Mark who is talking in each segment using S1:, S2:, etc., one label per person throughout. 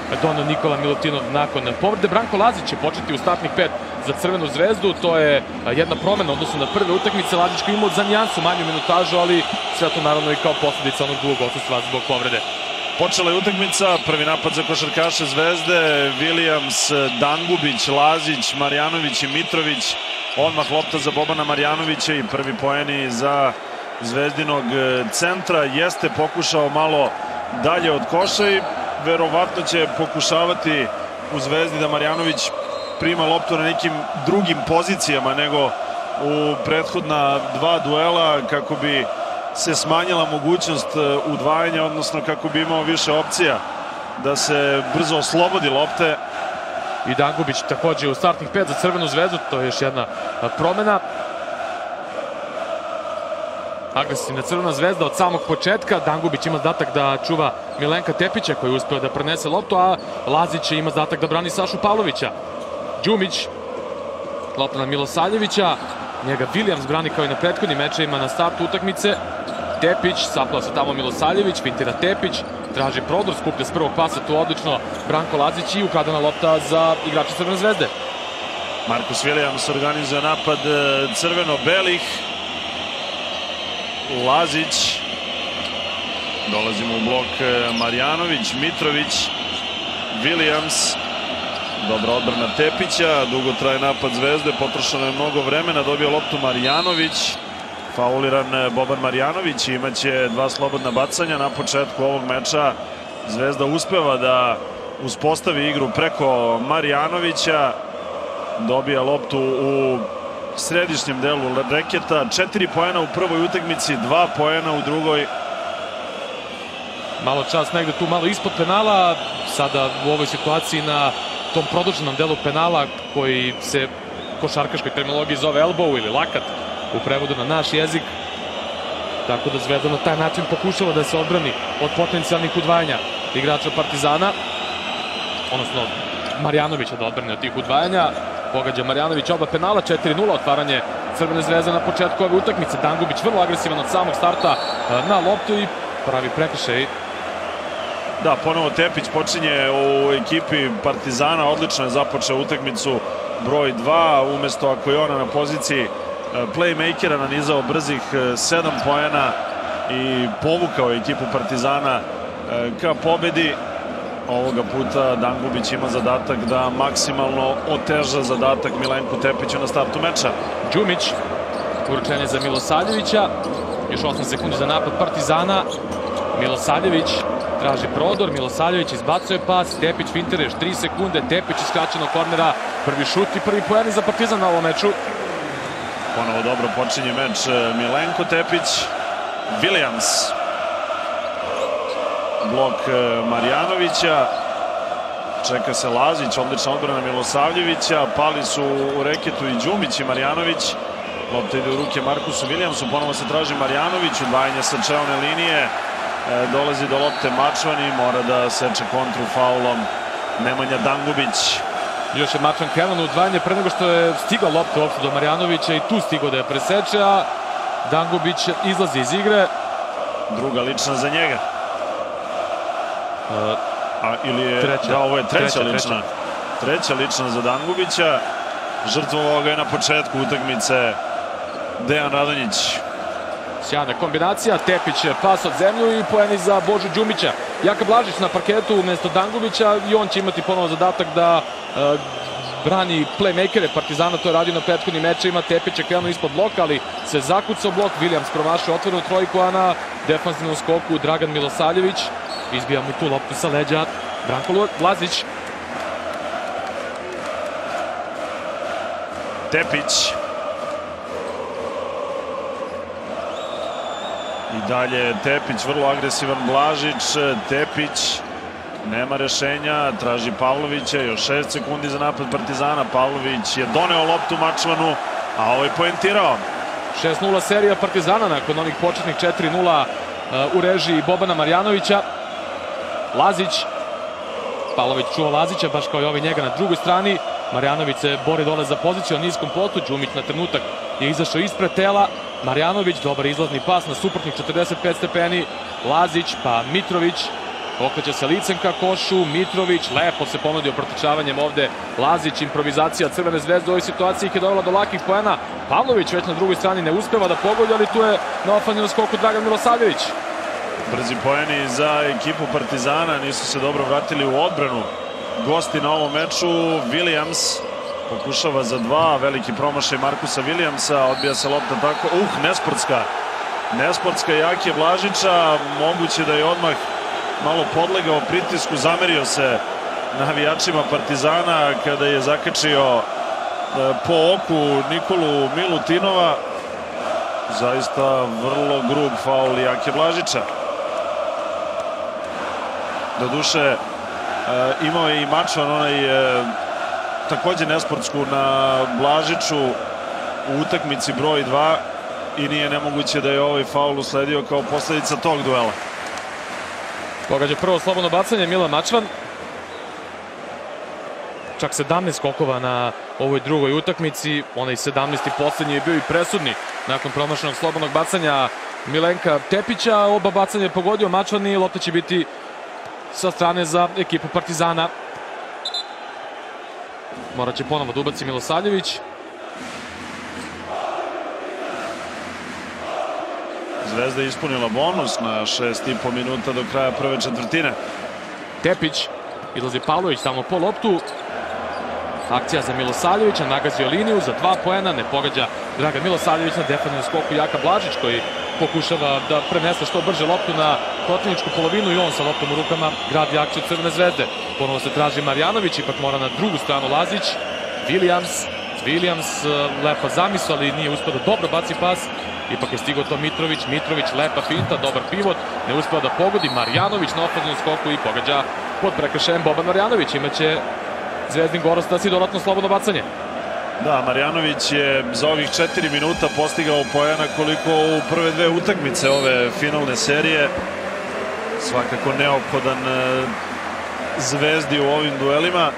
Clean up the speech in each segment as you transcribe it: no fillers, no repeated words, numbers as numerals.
S1: doneo Nikola Milutinov nakon povrede. Branko Lazić će početi u startnih 5 za Crvenu zvezdu. To je jedna promena odnosno na prve utakmice. Lazić koji imao za nijansu manju minutažu, ali sve to naravno i kao posljedica onog dugog odsustva zbog povrede.
S2: Počela je utakmica, prvi napad za košarkaše Zvezde, Williams, Dangubić, Lazić, Marjanović i Mitrović. Odmah lopta za Bobana Marjanovića i prvi poeni za Zvezdinog centra. Jeste pokušao malo dalje od koša i verovatno će pokušavati u Zvezdi da Marjanović prima loptu na nekim drugim pozicijama nego u prethodna dva duela, kako bi se smanjila mogućnost udvajanja, odnosno kako bi imao više opcija da se brzo oslobodi lopte.
S1: I Dangubić takođe u startnih 5 za Crvenu zvezdu, to je još jedna promena. Agresivna Crvena zvezda od samog početka. Dangubić ima zadatak da čuva Milenka Tepića koji je uspeo da prenese loptu, a Lazić ima zadatak da brani Sašu Pavlovića. Đumić, lopta na Milosavljevića, njega Williams brani kao i na prethodnim mečevima na startu utakmice. Tepić, saplao se tamo Milosavljević, fintira Tepić, traži prodor, skuplja s prvog pasa tu odlično Branko Lazić i ukradena lopta za igrača Crvene zvezde.
S2: Marcus Williams organizuje napad crveno-belih. Lazić, dolazimo u blok Marjanović, Mitrović, Williams, dobra odbrana Tepića, dugo traje napad Zvezde, potrošeno je mnogo vremena, dobio loptu Marjanović, fauliran Boban Marjanović, imaće dva slobodna bacanja na početku ovog meča. Zvezda uspeva da uspostavi igru preko Marjanovića, dobija loptu u središnjem delu reketa, 4 poena u prvoj utakmici, 2 poena u drugoj.
S1: Malo čas negde tu malo ispod penala, sada u ovoj situaciji na tom produženom delu penala koji se košarkaškoj terminologiji zove elbow ili lakat u prevodu na naš jezik. Tako da Zvezda na taj način pokušava da se odbrani od potencijalnih udvajanja igrača Partizana, odnosno Marjanovića da odbrani od tih udvajanja. Pogađa Marjanović oba penala, 4-0, otvaranje Crvene zvezde na početku ove utakmice. Dangubić vrlo agresivan od samog starta na loptu i pravi prekršaj.
S2: Da, ponovo Tepić počinje u ekipi Partizana, odlično je započeo utakmicu broj 2, umesto Akojona na poziciji playmakera nanizao brzih 7 poena i povukao ekipu Partizana ka pobedi. Ovoga puta Dangubić ima zadatak da maksimalno oteža zadatak Milenku Tepiću na startu meča.
S1: Đumić, uručenje za Milosavljevića, još 8 sekundi za napad Partizana. Milosavljević traži prodor, Milosavljević izbacuje pas, Tepić fintira još 3 sekunde, Tepić iz skraćenog kornera, prvi šut i prvi poen za Partizan na ovom meču.
S2: Ponovo dobro počinje meč Milenko Tepić, Williams. Blok Marjanovića, čeka se Lazić, odlična odbrana Milosavljevića, pali su u reketu i Đumić i Marjanović. Lopta ide u ruke Marcusu Williamsu, ponovo se traži Marjanović, udvajanje sa čelne linije, dolazi do lopte Mačvani, mora da seče kontru faulom Nemanja Dangubić.
S1: Još je Mačvan krenuo na udvajanje pre nego što je stigla lopta uopšte do Marjanovića i tu stigao da je preseče, a Dangubić izlazi iz igre.
S2: Druga lična za njega. Ili je,
S1: treća.
S2: Da, ovo je treća lična. Treća lična za Dangubića. Žrtvovao ga je na početku utakmice Dejan Radonjić.
S1: Sjajna kombinacija, Tepić pas od zemlju i poeni za Božu Đumića. Jaka Blažić na parketu umesto Dangubića i on će imati ponovo zadatak da brani playmakere Partizana, to je radio na prethodnim mečima. Tepić je krenuo ispod bloka, ali se zakucao blok, Williams promašio otvorenu trojku, a na defanzivnom skoku Dragan Milosavljević izbija mu tu loptu sa leđa Branko Lazić.
S2: Tepić. I dalje Tepić, vrlo agresivan Blažić. Tepić nema rešenja, traži Pavlovića, još 6 sekundi za napad Partizana. Pavlović je doneo loptu Mačvanu, a ovo je poentirao.
S1: 6-0 serija Partizana nakon onih početnih 4-0 u režiji Bobana Marjanovića. Lazić, Pavlović čuva Lazića, baš kao i ovi njega na drugoj strani. Marjanović se bori dole za poziciju na niskom plotu. Đumić na trenutak je izašao ispred tela. Marjanović, dobar izlazni pas na suprotnih 45 stepeni. Lazić, pa Mitrović. okreće se licem ka košu, Mitrović lepo se ponudio protičavanjem ovde, Lazić, improvizacija Crvene zvezde u ovoj situaciji ih je dovela do lakih poena, Pavlović već na drugoj strani ne uspeva da pogodi, ali tu je na ofanzivnom skoku Dragan Milosavljević.
S2: Brzi poeni za ekipu Partizana, nisu se dobro vratili u odbranu gosti na ovom meču. Williams pokušava za dva, veliki promašaj Markusa Williamsa, odbija se lopta tako, nesportska Jake Blažića, moguće da je odmah malo podlegao pritisku, zamerio se navijačima Partizana kada je zakačio po oku Nikolu Milutinova. Zaista vrlo grub faul Jake Blažića. Doduše, imao je i Mačvan onaj takođe nesportsku na Blažiću u utakmici broj 2 i nije nemoguće da je ovaj faul usledio kao posledica tog duela.
S1: Pogađa prvo slobodno bacanje Milan Mačvan. Čak 17 skokova na ovoj drugoj utakmici. Onaj 17. poslednji je bio i presudni nakon promašenog slobodnog bacanja Milenka Tepića. Oba bacanja je pogodio Mačvan i lopta će biti sa strane za ekipu Partizana. Morat će ponovo da ubaci Milosavljević.
S2: Zvezda je ispunila bonus na 6,5 minuta do kraja prve četvrtine.
S1: Tepić, izlazi Pavlović tamo po loptu. Akcija za Milosavljevića, nagazio liniju za 2 poena, ne pogađa Dragan Milosavljević na defensivnom skoku Jaka Blažić koji pokušava da prenese što brže loptu na protivničku polovinu i on sa loptom u rukama gradi akciju Crvene zvezde. Ponovo se traži Marjanović, ipak mora na drugu stranu Lazić. Williams, lepa zamisao, ali nije uspio da dobro baci pas. Ipak je stigao to Mitrović, lepa finta, dobar pivot, ne uspeo da pogodi. Marjanović na ofenzivnom skoku i pogađa pod prekršajem Boban Marjanović. Imaće Zvezdin Gorastac i dodatno slobodno bacanje.
S2: Da, Marjanović je za ovih 4 minuta postigao poena koliko u prve dve utakmice ove finalne serije. Svakako neophodan Zvezdi u ovim duelima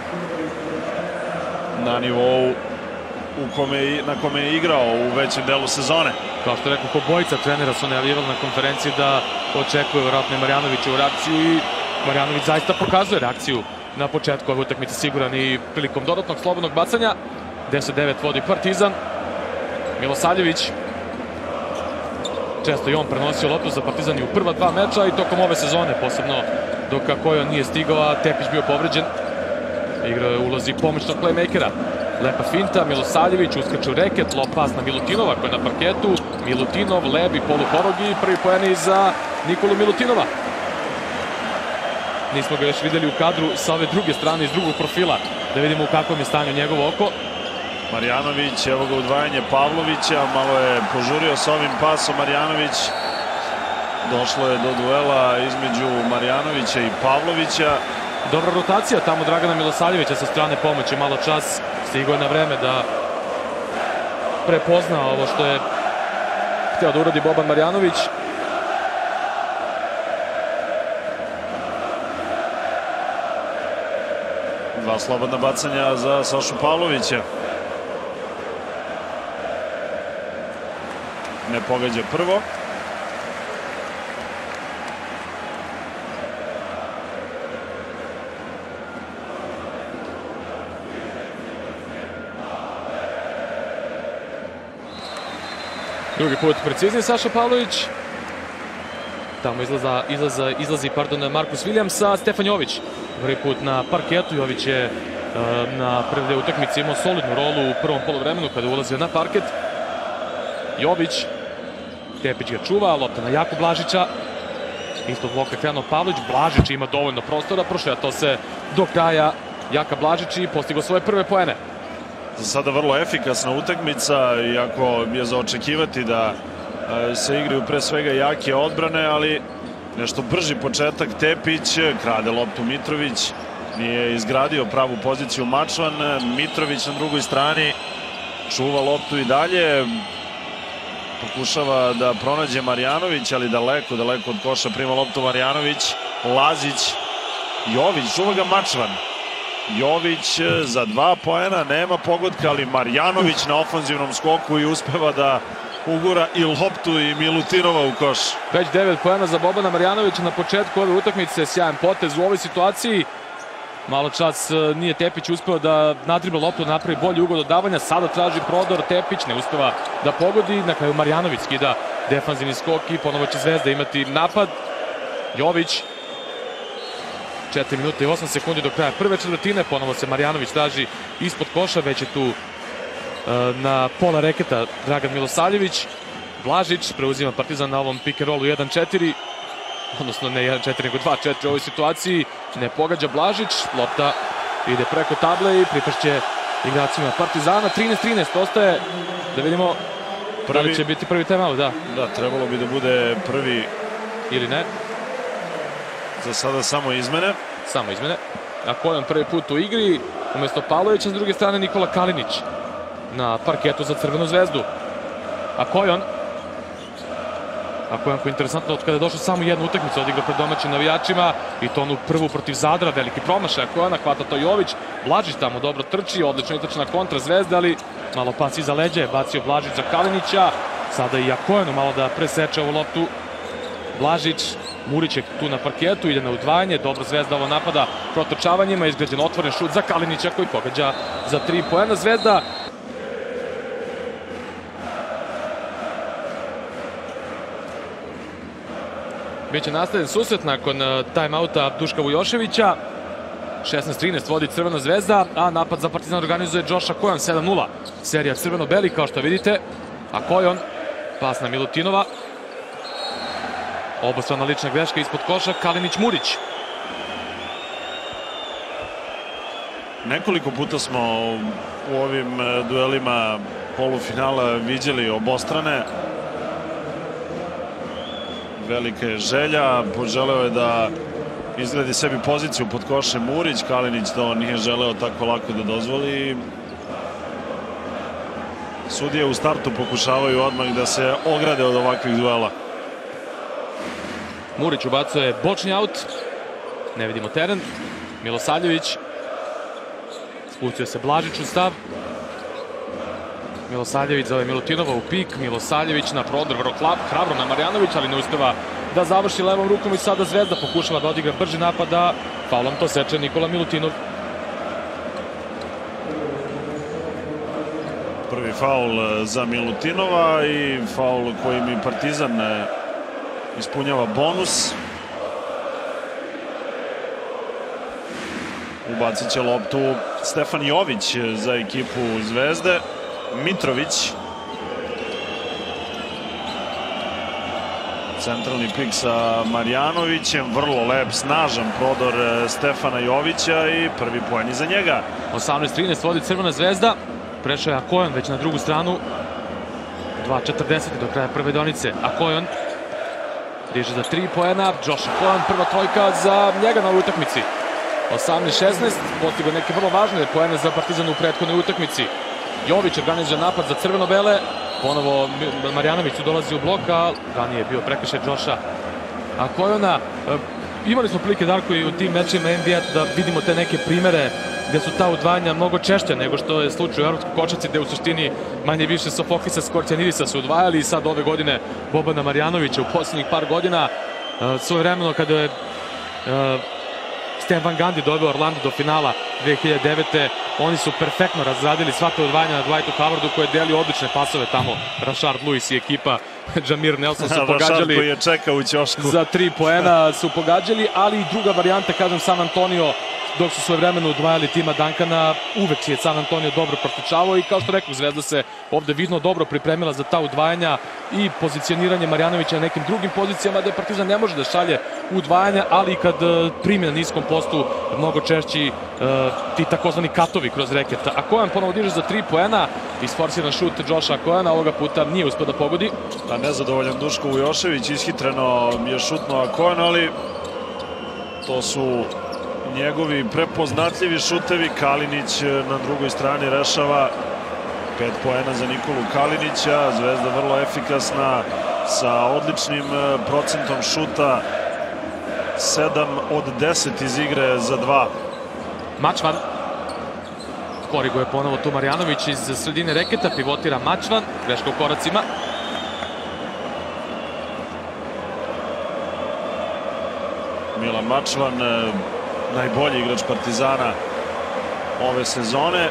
S2: na nivou na kome je igrao u većem delu sezone.
S1: Kao što rekao, obojica trenera su najavljivali na konferenciji da očekuju vjerojatno Marjanovićevu reakciju i Marjanović zaista pokazuje reakciju na početku ove utakmice, siguran i prilikom dodatnog slobodnog bacanja. 10-9 vodi Partizan. Milosavljević, često i on prenosio loptu za Partizan i u prva 2 meča i tokom ove sezone, posebno dok on nije stigao, a Tepić bio povređen. Igrao je ulozi pomoćnog playmakera. Lepa finta, Milosavljević uskače u reket, lop pas na Milutinova koji je na parketu. Milutinov, lebi, poluhorogi, prvi poen za Nikolu Milutinova. Nismo ga još videli u kadru sa ove druge strane, iz drugog profila, da vidimo u kakvom je stanju njegovo oko.
S2: Marjanović, evo ga udvajanje Pavlovića, malo je požurio sa ovim pasom Marjanović. Došlo je do duela između Marjanovića i Pavlovića.
S1: Dobra rotacija tamo Dragana Milosavljevića sa strane pomoći, malo čas, stigao je na vreme da prepozna ovo što je hteo da uradi Boban Marjanović.
S2: Dva slobodna bacanja za Sašu Pavlovića. Ne pogađa prvo.
S1: Drugi put precizni Saša Pavlović. Tamo izlazi Markus Williams, Stefan Jović prvi put na parketu. Jović je na prve dve utakmice imao solidnu rolu u prvom poluvremenu kada ulazio na parket. Jović, Tepić ga čuva, lopta na Jaku Blažića. Ispod bloka krenuo Pavlović, Blažić ima dovoljno prostora, prošetao se do kraja Jaka Blažić i postigao svoje prve poene.
S2: Za sada vrlo efikasna utakmica, iako je za očekivati da se igraju pre svega jake odbrane, ali nešto brži početak. Tepić, krade loptu Mitrović, nije izgradio pravu poziciju Mačvan. Mitrović na drugoj strani čuva loptu i dalje. Pokušava da pronađe Marjanović, ali daleko od koša prima loptu Marjanović. Lazić, Jović, čuva ga Mačvan. Jović za 2 poena, nema pogotka, ali Marjanović na ofanzivnom skoku i uspeva da ugura i loptu i Milutinova u koš.
S1: Već 9 poena za Bobana Marjanovića na početku ove utakmice, sjajan potez u ovoj situaciji. Malo čas nije Tepić uspeo da nadribla loptu, napravi bolji ugol dodavanja, sada traži prodor, Tepić ne uspeva da pogodi, na kraju Marjanović skida defanzivni skok i ponovo će Zvezda imati napad. Jović, 4 minuta i 8 sekundi do kraja prve četvrtine, ponovo se Marjanović traži ispod koša, već je tu na pola reketa Dragan Milosavljević. Blažić preuzima Partizan na ovom pick and rollu 1-4, odnosno ne 1-4 nego 2-4 u ovoj situaciji. Ne pogađa Blažić, lopta ide preko table i pripašće igracima Partizana. 13-13 ostaje, da vidimo da li će biti prvi timeout. Da,
S2: trebalo bi da bude prvi
S1: ili ne.
S2: Za sada samo izmene.
S1: Samo izmene. Ako je on prvi put u igri, umjesto Pavlovića, s druge strane Nikola Kalinić na parketu za Crvenu Zvezdu. Ako je on koji je interesantno, od kada je došao samo jednu utakmicu, odigra pred domaćim navijačima i to onu prvu protiv Zadra, veliki promašaj Akojana, hvata to Jović, Blažić tamo dobro trči, odlično itračna kontra Zvezde, ali malo pas iza leđa je bacio Blažić za Kalinića, sada i Akojanu malo da preseče ovu loptu. Blažić, Murić je tu na parketu, ide na udvajanje, dobro Zvezda ovo napada protočavanjima, izgrađen otvoren šut za Kalinića koji pogađa za 3 poena. Zvezda biće nastavljen susret nakon timeouta Duška Vujoševića. 16-13 vodi Crvena Zvezda, a napad za Partizan organizuje Josh Akojan. 7-0 serija crveno-beli, kao što vidite. Akojan, pas na Milutinova. Obostrana lična greška ispod koša, Kalinić-Murić.
S2: Nekoliko puta smo u ovim duelima polufinala viđali obostrane. Velika je želja, poželeo je da izgradi sebi poziciju pod košem Murić, Kalinić to nije želeo tako lako da dozvoli. Sudije u startu pokušavaju odmah da se ograde od ovakvih duela.
S1: Murić ubacuje bočni aut, ne vidimo teren. Milosavljević, spustio se Blažić u stav. Milosavljević zove Milutinova u pik, Milosavljević na prodor, vrlo hrabro na Marjanović, ali ne uspeva da završi levom rukom i sada Zvezda pokušava da odigra brži napad, a faulom to seče Nikola Milutinov.
S2: Prvi faul za Milutinova i faul kojim i Partizan ispunjava bonus. Ubacit će loptu Stefan Jović za ekipu Zvezde. Mitrović. Centralni pik sa Marjanovićem. Vrlo lep, snažan prodor Stefana Jovića i prvi poen iza njega.
S1: 18-13 vodi Crvena Zvezda. Prešao je Akojan već na drugu stranu. 2:40 do kraja prve donice. Akojan diže za 3 poena. Josh Akojan, prva trojka za njega na ovoj utakmici. 18-16, postigao neke vrlo važne poene za Partizan u prethodnoj utakmici. Jović organizuje napad za crveno-bele. Ponovo Marjanović tu dolazi u blok, a ranije je bio prekršaj Josha Akojana. Imali smo prilike, Darko, i u tim mečima NBA da vidimo te neke primere gde su ta udvajanja mnogo češća nego što je slučaj u Evropskoj košarci, gde u suštini manje više Sofokisa Skorćanidisa su udvajali i sad ove godine Bobana Marjanovića u posljednjih par godina. Svojevremeno kada je Stan Van Gundy doveo Orlando do finala 2009. Oni su perfektno razradili sva te odvajanja na Dwightu Howardu koji je delio odlične pasove tamo. Rashard Lewis i ekipa Jamir Nelson su pogađali
S2: koji je čekao u ćošku
S1: za 3 poena su pogađali, ali i druga varijanta, kažem, San Antonio, dok su svojevremeno udvajali tima Duncana, uvek je San Antonio dobro protičavao i kao što rekao, Zvezda se ovde vidno dobro pripremila za ta udvajanja i pozicioniranje Marjanovića na nekim drugim pozicijama gde Partizan ne može da šalje udvajanja, ali i kad primi na niskom postu mnogo češći ti takozvani katovi kroz reket. Akojan ponovo diže za 3 poena, isforsiran šut Josha Akojana, ovoga puta nije uspeo da pogodi.
S2: Nezadovoljan Duško Vujošević, ishitreno je šutno Akojan, ali to su njegovi prepoznatljivi šutevi. Kalinić na drugoj strani rešava. 5 poena za Nikolu Kalinića. Zvezda vrlo efikasna sa odličnim procentom šuta. 7 od 10 iz igre za 2.
S1: Mačvan koriguje ponovo tu Marjanović iz sredine reketa, pivotira Mačvan, greška u koracima.
S2: Milan Mačvan, najbolji igrač Partizana ove sezone.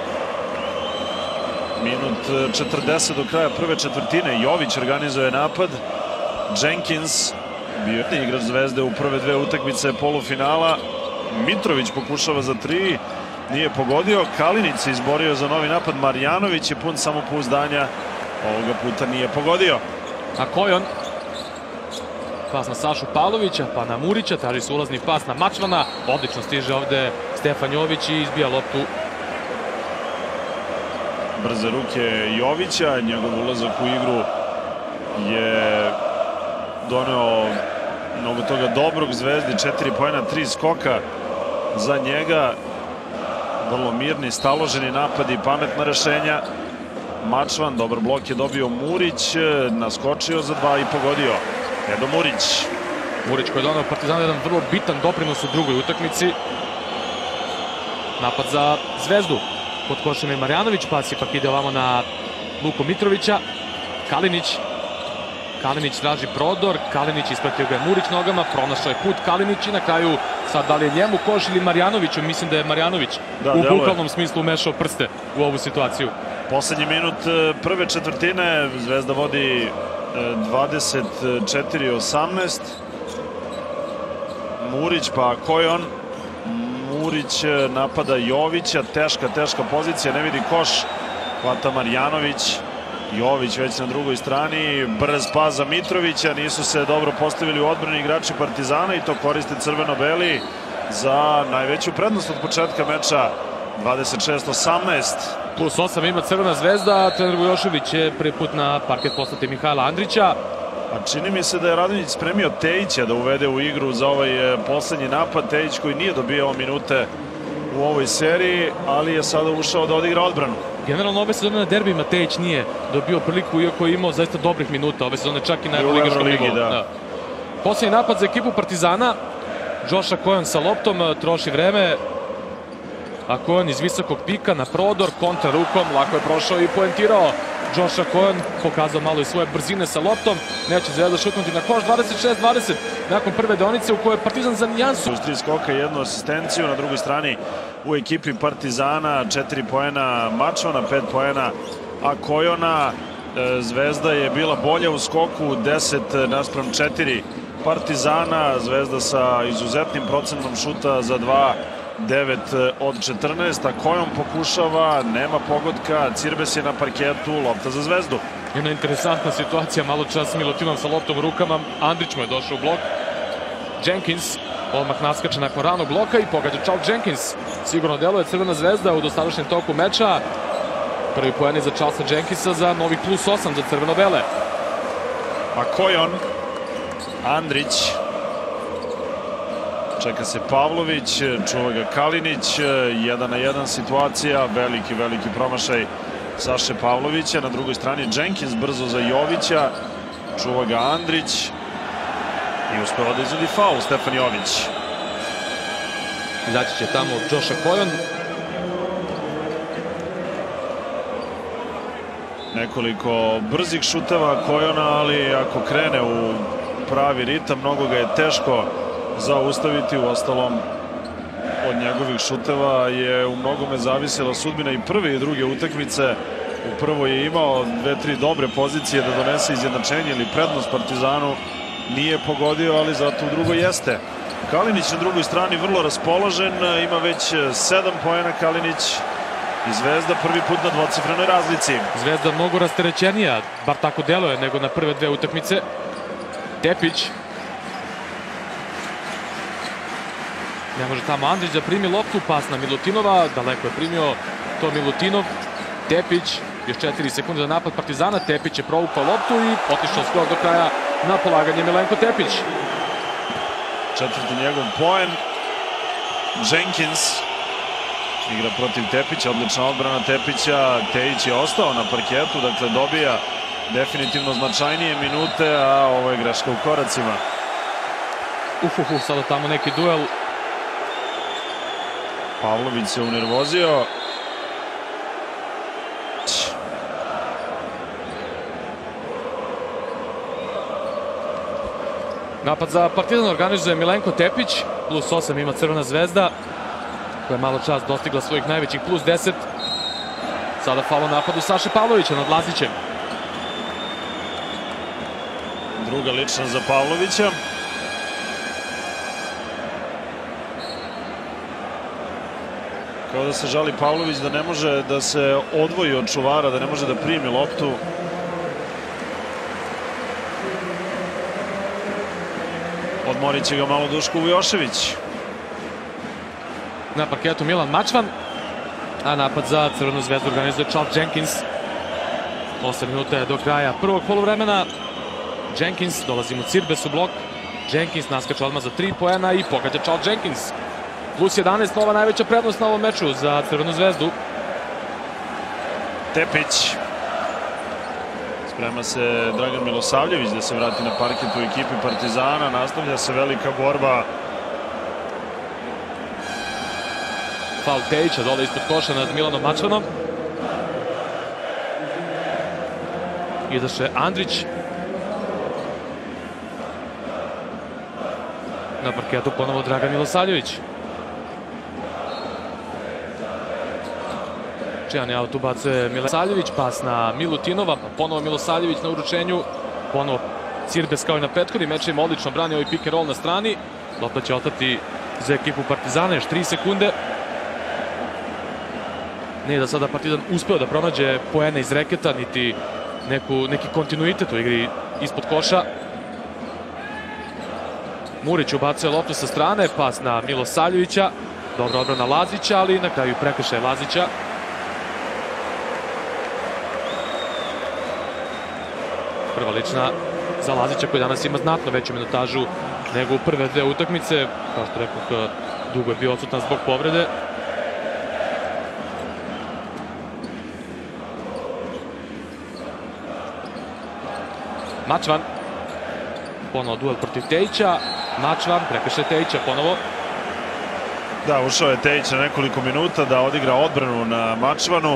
S2: Minut 40 do kraja prve četvrtine. Jović organizuje napad. Jenkins bio je igrač Zvezde u prve dve utakmice polufinala. Mitrović pokušava za 3, nije pogodio. Kalinić se izborio za novi napad. Marjanović je pun samopouzdanja, ovoga puta nije pogodio.
S1: A Kojon? Pas na Sašu Pavlovića, pa na Murića, traži se ulazni pas na Mačvana. Odlično stiže ovde Stefan Jović i izbija loptu.
S2: Brze ruke Jovića, njegov ulazak u igru je doneo mnogo toga dobrog Zvezdi. 4 poena, 3 skoka za njega. Vrlo mirni, staloženi napadi, pametna rešenja. Mačvan, dobar blok je dobio Murić, naskočio za 2 i pogodio. Edo Murić.
S1: Murić koji je doneo Partizanu jedan vrlo bitan doprinos u drugoj utakmici. Napad za Zvezdu. Pod košem je Marjanović, pas ipak ide ovamo na Luku Mitrovića. Kalinić. Kalinić traži prodor, Kalinić ispratio ga je Murić nogama, pronašao je put Kalinić i na kraju sad da li je njemu koš ili Marjanoviću, mislim da je Marjanović u bukvalnom smislu umešao prste u ovu situaciju.
S2: Poslednji minut prve četvrtine, Zvezda vodi 24-18. Murić pa Kojon. Murić napada Jovića, teška pozicija, ne vidi koš, hvata Marjanović. Jović već na drugoj strani, brz pas za Mitrovića, nisu se dobro postavili u odbrani igrači Partizana i to koriste crveno-beli za najveću prednost od početka meča, 26-18.
S1: Plus 8 ima Crvena Zvezda, trener Vujošević će prvi put na parket poslati Mihajla Andrića.
S2: A čini mi se da je Radonjić spremio Tejića da uvede u igru za ovaj poslednji napad. Tejić koji nije dobijao minute u ovoj seriji, ali je sada ušao da odigra odbranu.
S1: Generalno ove sezone na derbima Tejić nije dobio priliku, iako je imao zaista dobrih minuta. Ove sezone čak i na Evroligaškom nivou. Poslednji napad za ekipu Partizana. Joša Kojon sa loptom, troši vreme. A Kojon iz visokog pika na prodor, kontra rukom, lako je prošao i poentirao. Joša Kojon pokazao malo i svoje brzine sa loptom. Neće Zvezda šutnuti na koš, 26-20 nakon prve deonice u kojoj je Partizan za nijansu.
S2: Uz 3 skoka i jednu asistenciju, na drugoj strani u ekipi Partizana 4 poena Mačvana, 5 poena Kojona. Zvezda je bila bolja u skoku, 10:4 Partizana. Zvezda sa izuzetnim procentom šuta za 2, 9 od 14, a Kojon pokušava, nema pogotka, Cirbes je na parketu, lopta za Zvezdu.
S1: Jedna interesantna situacija, malo čas Milutinov sa loptom u rukama, Andrić mu je došao u blok. Jenkins odmah naskače nakon ranog bloka i pogađa Charles Jenkins. Sigurno deluje Crvena Zvezda u dosadašnjem toku meča. Prvi poen je za Charlesa Jenkinsa za novih plus 8 za crveno-bele.
S2: A Kojon, Andrić, čeka se Pavlović, čuva ga Kalinić, 1-1 situacija, veliki promašaj Saše Pavlovića. Na drugoj strani Jenkins brzo za Jovića, čuva ga Andrić i uspeva da izvodi faul Stefan Jović.
S1: Izaći će tamo Joša Kojon.
S2: Nekoliko brzih šuteva Kojona, ali ako krene u pravi ritam, mnogo ga je teško zaustaviti. U ostalom, od njegovih šuteva je u mnogome zavisila sudbina i prve i druge utakmice. U prvoj je imao 2-3 dobre pozicije da donese izjednačenje ili prednost Partizanu. Nije pogodio, ali zato u drugoj jeste. Kalinić na drugoj strani vrlo raspoložen, ima već 7 poena Kalinić i Zvezda prvi put na dvocifrenoj razlici.
S1: Zvezda mnogo rasterećenija, bar tako deluje, nego na prve dve utakmice. Tepić. Ne može tamo Andrić da primi loptu, pas na Milutinova, daleko je primio to Milutinov. Tepić, još 4 sekunde za napad Partizana, Tepić je provukao loptu i otišao skoro do kraja na polaganje Milenko Tepić.
S2: Četvrti njegov poen. Jenkins igra protiv Tepića, odlična odbrana Tepića. Tejić je ostao na parketu, dakle dobija definitivno značajnije minute, a ovo je greška u koracima.
S1: Sada tamo neki duel.
S2: Pavlović se unervozio.
S1: Napad za Partizan organizuje Milenko Tepić, plus 8 ima Crvena zvezda, koja je malo čas dostigla svojih najvećih plus 10. Sada faul u napadu Saše Pavlovića nad Lazićem.
S2: Druga lična za Pavlovića. Kao da se žali Pavlović da ne može da se odvoji od čuvara, da ne može da primi loptu. Odmorit će ga malo Duško Vujošević.
S1: Na parketu Milan Mačvan, a napad za Crvenu zvezdu organizuje Charles Jenkins. 8 minuta je do kraja prvog poluvremena. Jenkins, dolazi mu Cirbes u blok. Jenkins naskače odmah za 3 poena i pogađa Charles Jenkins. Plus 11, nova najveća prednost na ovom meču za Crvenu zvezdu.
S2: Tepić. Sprema se Dragan Milosavljević da se vrati na parket u ekipi Partizana. Nastavlja se velika borba.
S1: Faul Tejića dole ispod koša nad Milanom Mačvanom. Izaše Andrić. Na parketu ponovo Dragan Milosavljević. Čijani aut ubacuje Milosavljević, pas na Milutinova, pa ponovo Milosavljević na uručenju. Ponovo Cirbes kao i na prethodnim mečima odlično brani ovaj pick and roll na strani. Lopta će ostati za ekipu Partizana, još 3 sekunde. Nije da sada Partizan uspeo da pronađe poene iz reketa, niti neki kontinuitet u igri ispod koša. Murić ubacuje loptu sa strane, pas na Milosavljevića. Dobra odbrana Lazića, ali na kraju prekršaj Lazića. Prva lična za Lazića, koji danas ima znatno veću minutažu nego u prve dve utakmice. Kao što rekoh, dugo je bio odsutan zbog povrede. Mačvan. Ponovo duel protiv Tejića. Mačvan, prekršaj Tejića ponovo.
S2: Da, ušao je Tejić na nekoliko minuta da odigra odbranu na Mačvanu.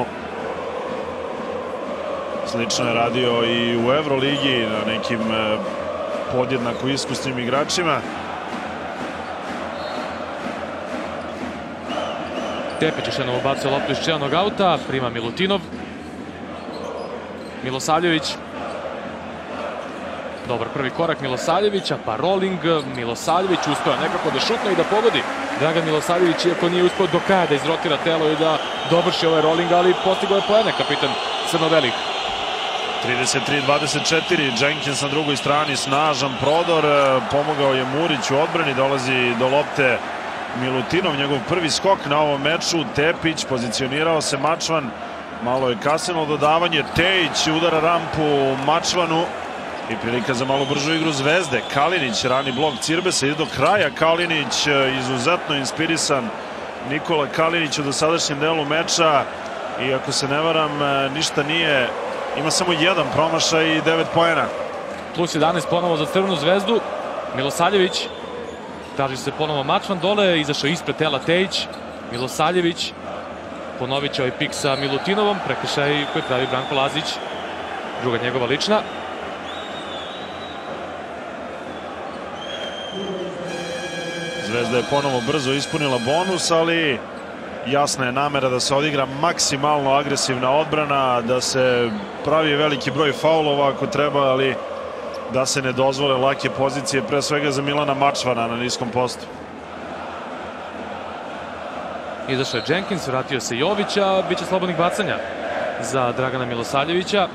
S2: Slično je radio i u Evroligi na nekim podjednako iskusnim igračima.
S1: Tepić još jednom ubacuje loptu iz čelnog auta, prima Milutinov. Milosavljević. Dobar prvi korak Milosavljevića, pa rolling. Milosavljević uspeo nekako da šutne i da pogodi. Dragan Milosavljević, iako nije uspeo do kraja da izrotira telo i da dovrši ovaj rolling, ali postigao je poene kapitan crno-belih.
S2: 33-24, Jenkins na drugoj strani, snažan prodor, pomogao je Murić u odbrani, dolazi do lopte Milutinov, njegov prvi skok na ovom meču. Tepić, pozicionirao se Mačvan, malo je kasnilo dodavanje, Tejić udara rampu Mačvanu i prilika za malo bržu igru Zvezde. Kalinić, rani blok Cirbesa, ide do kraja Kalinić, izuzetno inspirisan Nikola Kalinić u dosadašnjem delu meča i ako se ne varam, ništa nije. Ima samo jedan promašaj i 9 poena.
S1: Plus 11 ponovo za Crvenu zvezdu. Milosavljević. Traži se ponovo Mačvan dole. Izašao ispred tela Tejić. Milosavljević. Ponovit će ovaj pik sa Milutinovom. Prekršaj koji pravi Branko Lazić. Druga njegova lična.
S2: Zvezda je ponovo brzo ispunila bonus, ali jasna je namera da se odigra maksimalno agresivna odbrana, da se pravi veliki broj faulova ako treba, ali da se ne dozvole lake pozicije, pre svega za Milana Mačvana na niskom postu.
S1: Izašao je Jenkins, vratio se Jović, a bit će slobodnih bacanja za Dragana Milosavljevića.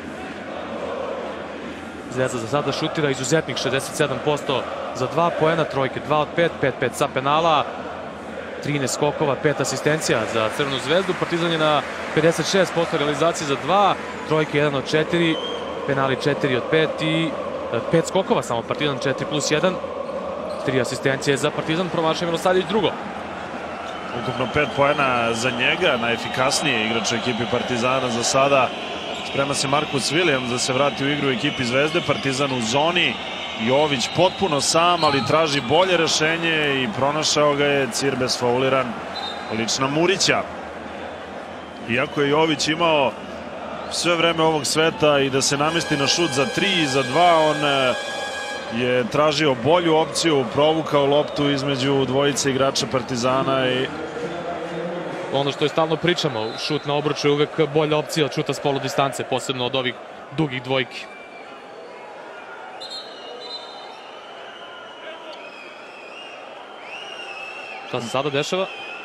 S1: Zvezda za sada šutira izuzetnih 67% za 2 poena, trojke 2 od 5, 5-5 sa penala, 13 skokova, 5 asistencija za Crvenu zvezdu. Partizan je na 56% realizacije za 2, trojke 1 od 4, penali 4 od 5 i 5 skokova samo Partizan, 4+1, 3 asistencije za Partizan, promašio Milosavljević drugo.
S2: Ukupno 5 poena za njega, najefikasniji igrač u ekipi Partizana za sada. Sprema se Marcus Williams da se vrati u igru u ekipi Zvezde. Partizan u zoni, Jović potpuno sam, ali traži bolje rešenje i pronašao ga je. Cirbes fauliran, lična Murića. Iako je Jović imao sve vreme ovog sveta i da se namesti na šut za 3 i za 2, on je tražio bolju opciju, provukao loptu između dvojice igrača Partizana i
S1: ono što je stalno pričamo, šut na obruču je uvek bolja opcija od šuta s polu distance, posebno od ovih dugih dvojki. Šta se sada dešava?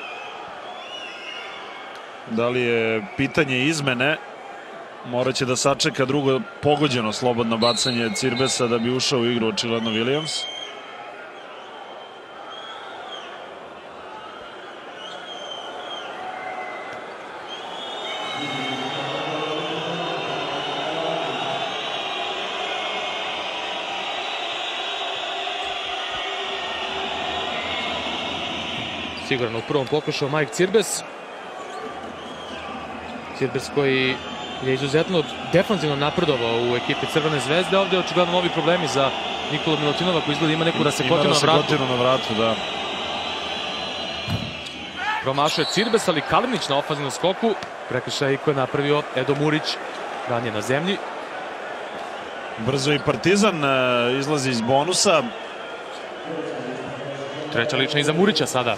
S2: Da li je pitanje izmene? Morat će da sačeka drugo pogođeno slobodno bacanje Cirbesa da bi ušao u igru očigledno Williams.
S1: Sigurno u prvom pokušao Mike Cirbes. Cirbes koji je izuzetno defanzivno napredovao u ekipi Crvene zvezde. Ovde je očigledno novi problemi za Nikolu Milutinova koji izgleda ima neku rasekotinu
S2: na vratu. Da.
S1: Promašuje Cirbes, ali Kalinić na ofanzivnom skoku. Prekršaj koji je napravio Edo Murić, ranije na zemlji.
S2: Brzo i Partizan izlazi iz bonusa.
S1: Treća lična iza Murića sada.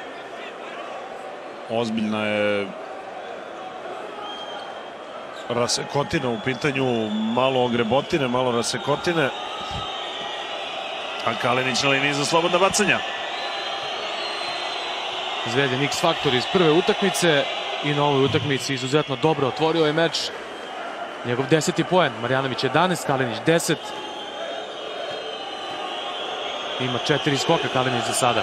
S2: Ozbiljna je rasekotina u pitanju, malo ogrebotine, malo rasekotine. A Kalinić na liniji za slobodna bacanja.
S1: Zvezdin X faktor iz prve utakmice i na ovoj utakmici izuzetno dobro otvorio je meč. Njegov 10. poen, Marjanović 11, Kalinić 10. Ima 4 skoka Kalinić za sada.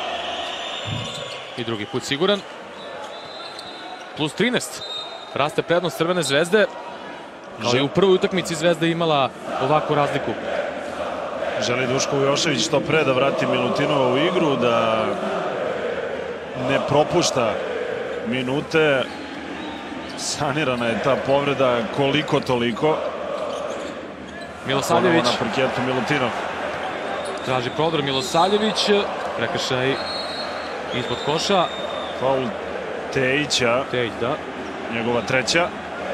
S1: I drugi put siguran. Plus 13. Raste prednost Crvene zvezde. Kao i u prvoj utakmici Zvezda imala ovakvu razliku.
S2: Želi Duško Vujošević što pre da vrati Milutinova u igru, da ne propušta minute. Sanirana je ta povreda koliko toliko.
S1: Milosavljević.
S2: Na parketu Milutinov.
S1: Traži prodor Milosavljević. Prekršaj ispod koša.
S2: Faul Tejića.
S1: Tejić, da.
S2: Njegova treća.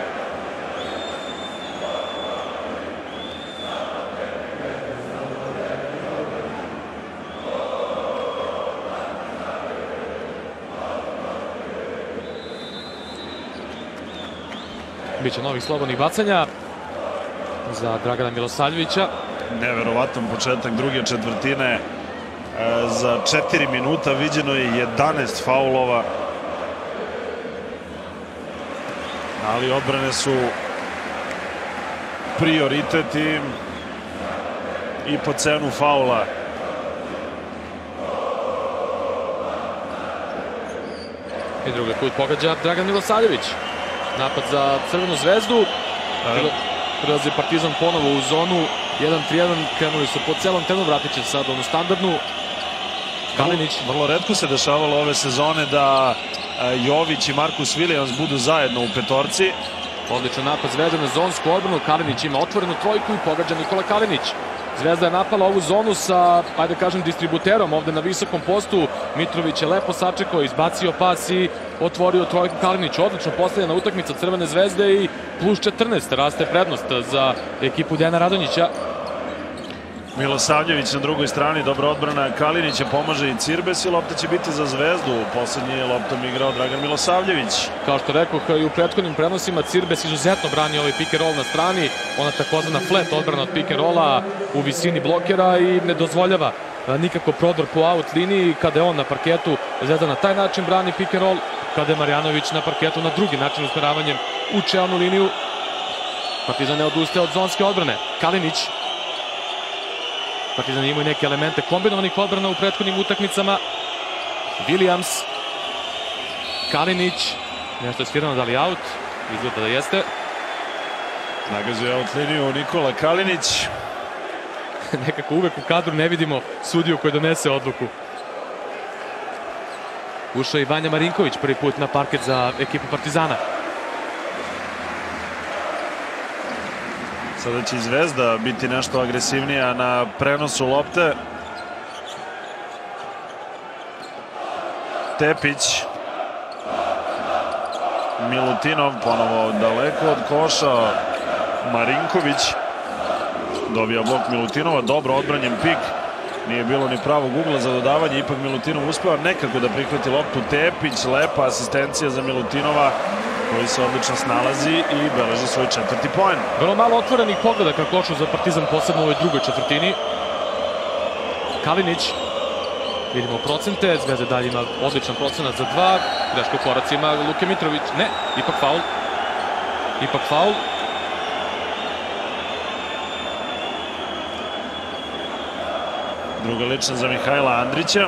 S1: Biće novih slobodnih bacanja za Dragana Milosavljevića.
S2: Neverovatan početak druge četvrtine. Za 4 minuta viđeno je 11 faulova. Ali odbrane su prioritet i po cenu faula.
S1: I drugi put pogađa Dragan Milosavljević. Napad za Crvenu zvezdu. Prilazi Partizan ponovo u zonu 1-3-1. Krenuli su po celom terenu, vratit će sad onu standardnu. Kalinić.
S2: Vrlo retko se dešavalo ove sezone da Jović i Marcus Williams budu zajedno u petorci.
S1: Odličan napad Zvezda na zonsku odbranu. Kalinić ima otvorenu trojku i pogađa Nikola Kalinić. Zvezda je napala ovu zonu sa, ajde kažem, distributerom ovde na visokom postu. Mitrović je lepo sačekao, izbacio pas i otvorio trojku Kalinić. Odlično postavljena utakmica Crvene zvezde i plus 14 raste prednost za ekipu Dejana Radonjića.
S2: Milosavljević na drugoj strani, dobra odbrana Kalinića, pomaže i Cirbes i lopta će biti za Zvezdu. Poslednji je loptom igrao Dragan Milosavljević.
S1: Kao što rekao, kao i u prethodnim prenosima, Cirbes izuzetno brani ovaj pick and roll na strani. Ona takozvana flat odbrana od pick and rolla u visini blokera i ne dozvoljava nikako prodor po out liniji. Kada je on na parketu, Zvezda na taj način brani pick and roll. Kada je Marjanović na parketu na drugi način usmeravanjem u čelnu liniju. Partizan ne odustaje od zonske odbrane. Kalinić. Partizan imaju neke elemente kombinovanih odbrana u prethodnim utakmicama. Williams. Kalinić. Nešto je svirano, da li out? Izgleda da jeste.
S2: Nagazuje out liniju Nikola Kalinić.
S1: Nekako uvek u kadru ne vidimo sudiju koji donese odluku. Ušao i Vanja Marinković prvi put na parket za ekipu Partizana.
S2: Sada će Zvezda biti nešto agresivnija na prenosu lopte. Tepić. Milutinov ponovo daleko od koša. Marinković. Dobija blok Milutinova, dobro odbranjen pik. Nije bilo ni pravog ugla za dodavanje, ipak Milutinov uspeva nekako da prihvati loptu. Tepić, lepa asistencija za Milutinova, koji se odlično snalazi i beleži svoj 4. poen.
S1: Vrlo malo otvorenih pogleda ka košu za Partizan, posebno u ovoj drugoj četvrtini. Kalinić, vidimo procente, Zvezda dalje ima odličan procenat za 2, greška u koracima Luke Mitrović, ne, ipak faul. Ipak faul.
S2: Druga lična za Mihajla Andrića.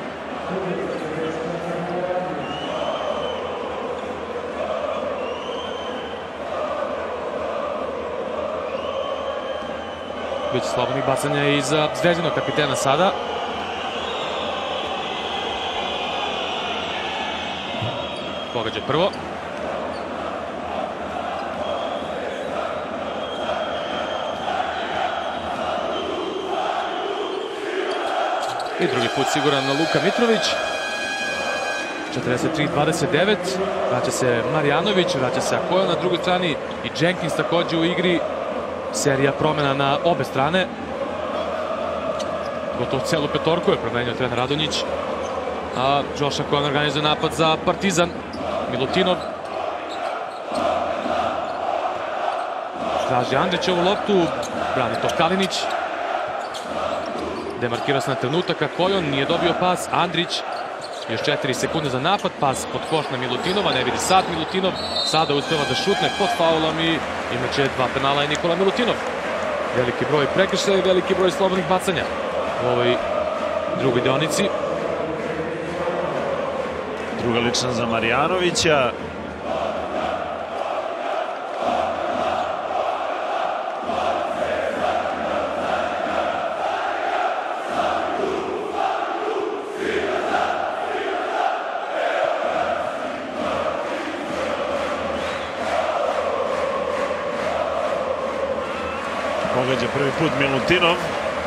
S1: Biće slobodnih bacanja i za Zvezdinog kapitena sada. Pogađa prvo. I drugi put siguran Luka Mitrović. 43-29. Vraća se Marjanović, vraća se Akojo na drugoj strani i Jenkins takođe u igri. Serija promjena na obe strane. Gotovo celu petorku je promenio trener Radonjić. A Josh Akojo organizuje napad za Partizan. Milutinov. Traži Andrićevu loptu. Brani to Kalinić. Demarkirao se na trenutak, Akojo nije dobio pas. Andrić. Još 4 sekunde za napad. Pas pod koš na Milutinova. Ne vidi sad Milutinov. Sada uspeva da šutne pod faulom i imaće 2 penala i Nikola Milutinov. Veliki broj prekršaja i veliki broj slobodnih bacanja u ovoj drugoj deonici.
S2: Druga lična za Marjanovića. Pogađa prvi put Milutinov.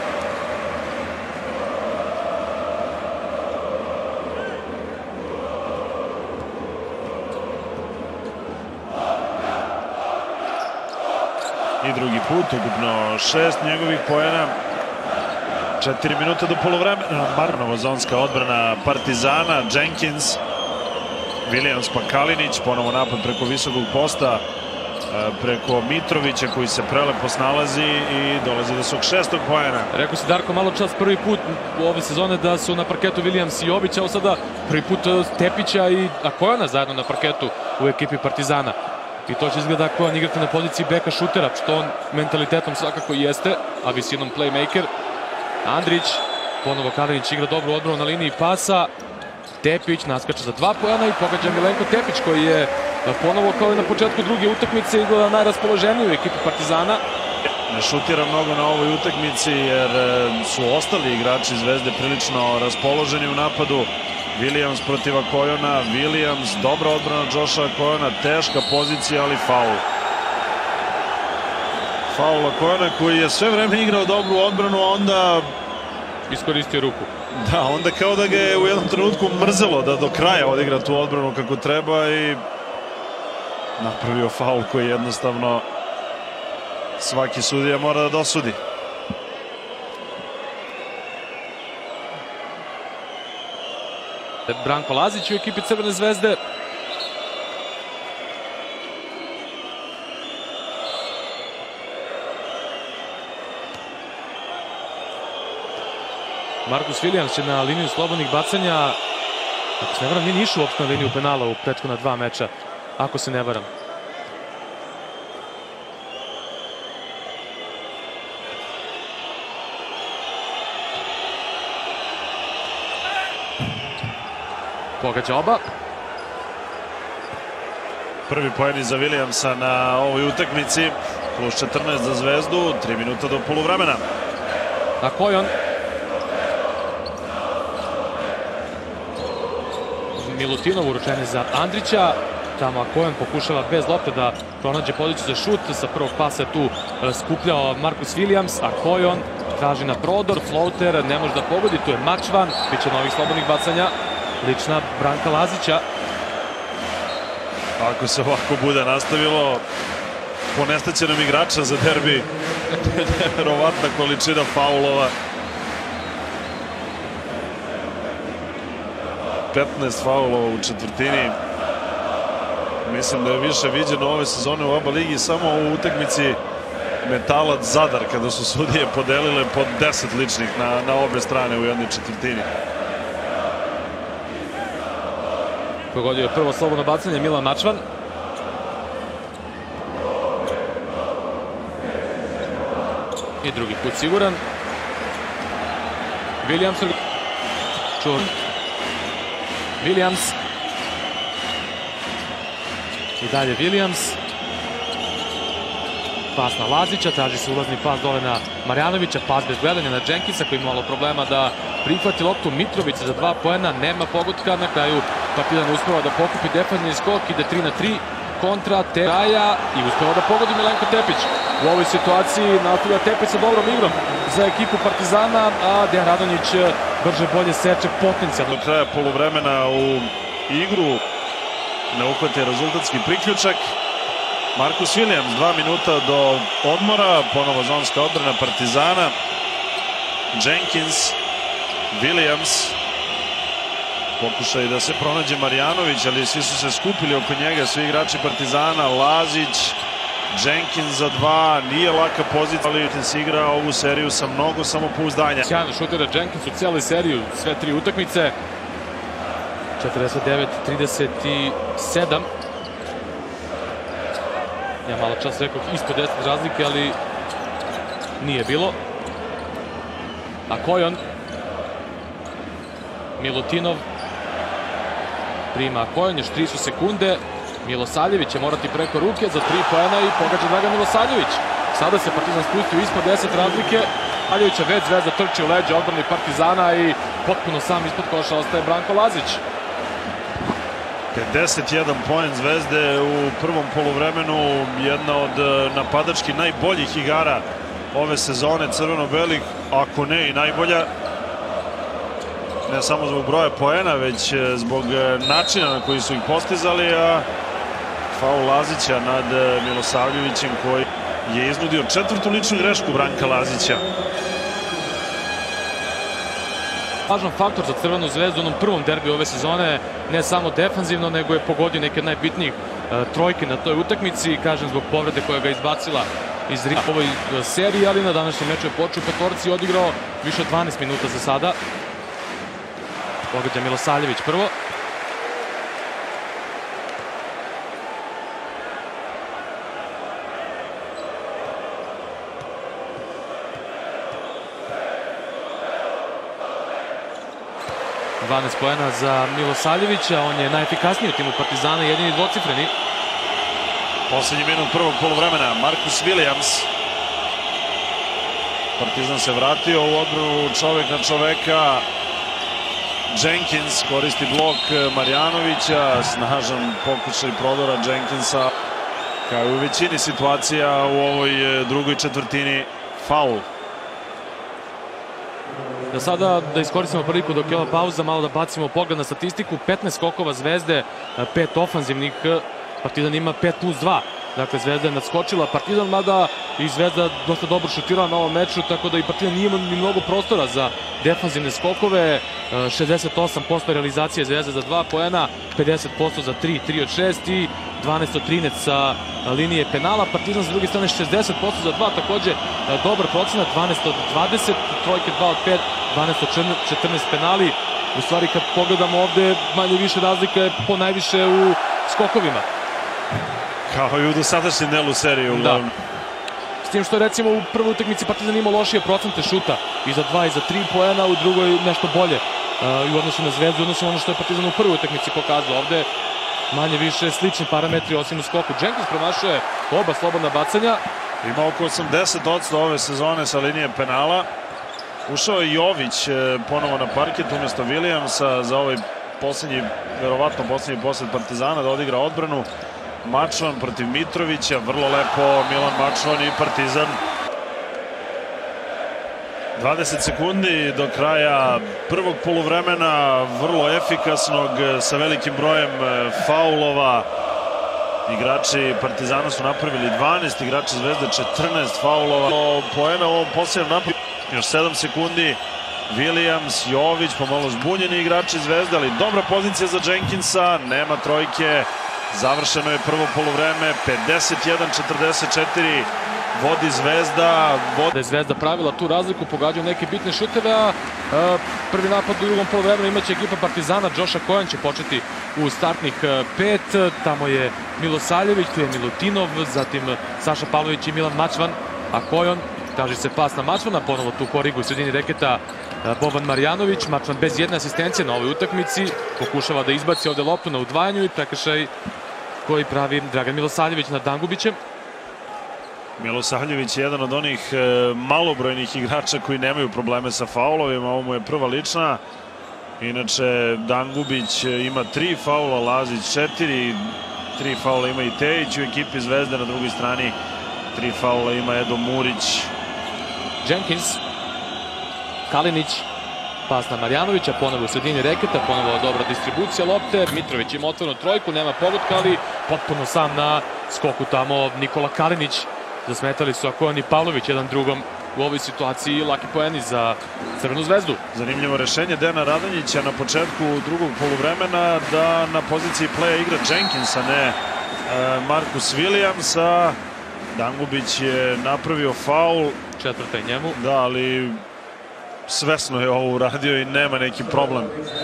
S2: I drugi put, ukupno 6 njegovih poena. 4 minuta do polovremena. Novozonska odbrana Partizana. Jenkins, Williams pa Kalinić. Ponovo napad preko visokog posta. Preko Mitrovića koji se prelepo snalazi i dolazi do svog 6. poena.
S1: Rekao si Darko malo čas prvi put u ove sezone da su na parketu Williams i Jović, a ovo sada prvi put Tepića i Akojana zajedno na parketu u ekipi Partizana. I to će izgleda Akojan igrati na poziciji beka šutera, što on mentalitetom svakako jeste, a visinom playmaker. Andrić, ponovo Kalinić igra dobru odbranu na liniji pasa. Tepić naskače za 2 poena i pogađa Milenko Tepić koji je ponovo kao i na početku druge utakmice izgleda najraspoloženiji u ekipi Partizana.
S2: Ne šutira mnogo na ovoj utakmici jer su ostali igrači Zvezde prilično raspoloženi u napadu. Williams protiv Akojona, Williams, dobra odbrana Josha Akojona, teška pozicija, ali faul. Faul Akojona koji je sve vreme igrao dobru odbranu, a onda
S1: iskoristio ruku.
S2: Da, onda kao da ga je u jednom trenutku mrzelo da do kraja odigra tu odbranu kako treba i napravio faul koji jednostavno svaki sudija mora da dosudi.
S1: Branko Lazić u ekipi Crvene zvezde. Marcus Williams će na liniju slobodnih bacanja. Ako se ne varam, nije ni išao uopšte na liniju penala u prethodna 2 meča. Ako se ne varam. Pogađa oba.
S2: Prvi poeni za Williamsa na ovoj utakmici. Plus 14 za Zvezdu. 3 minuta do poluvremena.
S1: Akojon. Milutinov uručenje za Andrića. Tamo Akojon pokušava bez lopte da pronađe poziciju za šut. Sa prvog pasa je tu skupljao Marcus Williams. Akojon traži na prodor. Floater ne može da pogodi. Tu je Mačvan. Biće novih slobodnih bacanja. Lična Branka Lazića.
S2: Ako se ovako bude nastavilo, po nestaćenom igrača za derbi Neverovatna količina faulova. 15 faulova u četvrtini. Mislim da je više viđeno ove sezone u oba ligi samo u utakmici Metalac Zadar, kada su sudije podelile po 10 ličnih na obe strane u jednoj četvrtini.
S1: Pogodio je prvo slobodno bacanje Milan Mačvan. I drugi put siguran. Williams. Williams. I dalje Williams. Pas na Lazića, traži se ulazni pas dole na Marjanovića, pas bez gledanja na Jenkinsa koji ima malo problema da prihvati loptu. Mitrović za 2 poena, nema pogotka, na kraju Partizan uspeva da pokupi defanzivni skok, ide 3-3 kontra Teraja i uspeva da pogodi Milenko Tepić. U ovoj situaciji nastavlja Tepić sa dobrom igrom za ekipu Partizana, a Dejan Radonjić brže bolje seče potencijalno.
S2: Do kraja poluvremena u igru ne uhvati rezultatski priključak. Marcus Williams, 2 minuta do odmora, ponovo zonska odbrana Partizana. Jenkins, Williams, pokušaj da se pronađe Marjanović, ali svi su se skupili oko njega, svi igrači Partizana. Lazić, Jenkins za 2, nije laka pozicija, ali se igra ovu seriju sa mnogo samopouzdanja.
S1: Sjajno šutira Jenkins u cijeloj seriju, sve 3 utakmice. 49-37. Ja malo čas rekao ispod 10 razlike, ali nije bilo. A Kojon, Milutinov, prima Kojon, još 3 su sekunde. Milosavljević će morati preko ruke za 3 poena i pogađa Dragan Milosavljević. Sada se Partizan spustio ispod 10 razlike. Aljevića već Zvezda trči u leđa odbrani Partizana i potpuno sam ispod koša ostaje Branko Lazić.
S2: 51 poen Zvezde u prvom poluvremenu, jedna od napadački najboljih igara ove sezone crveno-belih, ako ne i najbolja. Ne samo zbog broja poena, već zbog načina na koji su ih postizali, a faul Lazića nad Milosavljevićem koji je iznudio 4. ličnu grešku Branka Lazića.
S1: Važan faktor za Crvenu zvezdu u onom prvom derbiju ove sezone, ne samo defanzivno, nego je pogodio neke od najbitnijih trojke na toj utakmici, kažem zbog povrede koja ga izbacila iz ringa u ovoj seriji, ali na današnjem meču je počeo petorci i odigrao više od 12 minuta za sada. Pogađa Milosavljević prvo. ...12 poena za Milosavljevića, on je najefikasniji u timu Partizana, jedini dvocifreni.
S2: Poslednji minut prvog poluvremena, Marcus Williams. Partizan se vratio u odbranu čovek na čoveka. Jenkins koristi blok Marjanovića, snažan pokušaj prodora Jenkinsa. Kao i u većini situacija u ovoj drugoj četvrtini, faul.
S1: Da sada da iskoristimo priliku dok je ova pauza, malo da bacimo pogled na statistiku. 15 skokova Zvezde, 5 ofanzivnih, Partizan ima 5+2. Dakle, Zvezda je nadskočila Partizan, mada i Zvezda dosta dobro šutirala na ovom meču, tako da i Partizan nije imao ni mnogo prostora za defanzivne skokove. 68% realizacije Zvezde za 2 poena, 50% za 3, 3 od 6 i 12 od 13 sa linije penala. Partizan sa druge strane 60% za 2, takođe dobar procenat, 12 od 20, trojke 2 od 5, 12 od 14 penali. U stvari kad pogledamo ovde, manje više razlika je po najviše u skokovima.
S2: Kao i u dosadašnjem delu serije.
S1: Da. S tim što recimo u prvoj utakmici Partizan imao lošije procente šuta. I za 2 i za 3 poena, u drugoj nešto bolje. I u odnosu na Zvezdu, u odnosu na ono što je Partizan u prvoj utakmici pokazao. Ovde manje više slični parametri osim u skoku. Jenkins promašuje oba slobodna bacanja.
S2: Ima oko 80% ove sezone sa linije penala. Ušao je Jović ponovo na parket umjesto Williamsa za ovaj poslednji, verovatno poslednji posljed Partizana da odigra odbranu. Mačvan protiv Mitrovića, vrlo lepo Milan Mačvan i Partizan. 20 sekundi do kraja prvog poluvremena, vrlo efikasnog, sa velikim brojem faulova. Igrači Partizana su napravili 12, igrači Zvezde 14 faulova. Poena u ovom posljednom napadu. Još 7 sekundi. Williams, Jović, pomalo zbunjeni igrači Zvezde, ali dobra pozicija za Jenkinsa. Nema trojke. Završeno je prvo poluvreme. 51-44. Vodi Zvezda.
S1: Da je Zvezda pravila tu razliku, pogađaju neke bitne šuteve, a prvi napad u drugom poluvremenu imaće ekipa Partizana. Joša Kojan će početi u startnih 5. Tamo je Milosavljević, tu je Milutinov, zatim Saša Pavlović i Milan Mačvan, a Kojan traži se pas na Mačvana, ponovo tu korigu u sredini reketa Boban Marjanović. Mačvan bez jedne asistencije na ovoj utakmici, pokušava da izbaci ovde loptu na udvajanju i prekršaj koji pravi Dragan Milosavljević nad Dangubićem.
S2: Milosavljević je jedan od onih malobrojnih igrača koji nemaju probleme sa faulovima. Ovo mu je prva lična. Inače, Dangubić ima 3 faula, Lazić 4. 3 faula ima i Tejić u ekipi Zvezde. Na drugoj strani 3 faula ima Edo Murić.
S1: Jenkins, Kalinić, pas na Marjanovića, ponovo u sredini reketa, ponovo dobra distribucija lopte. Mitrović ima otvorenu trojku, nema pogotka, ali potpuno sam na skoku tamo Nikola Kalinić. Zasmetali su Akojan i Pavlović jedan drugom u ovoj situaciji. Laki poeni za Crvenu Zvezdu.
S2: Zanimljivo rešenje Dejana Radonjića na početku drugog poluvremena da na poziciji playa igra Jenkins, a ne Marcus Williams. A Dangubić je napravio faul.
S1: Četvrta je njemu.
S2: Da, ali svesno je ovo uradio i nema neki problem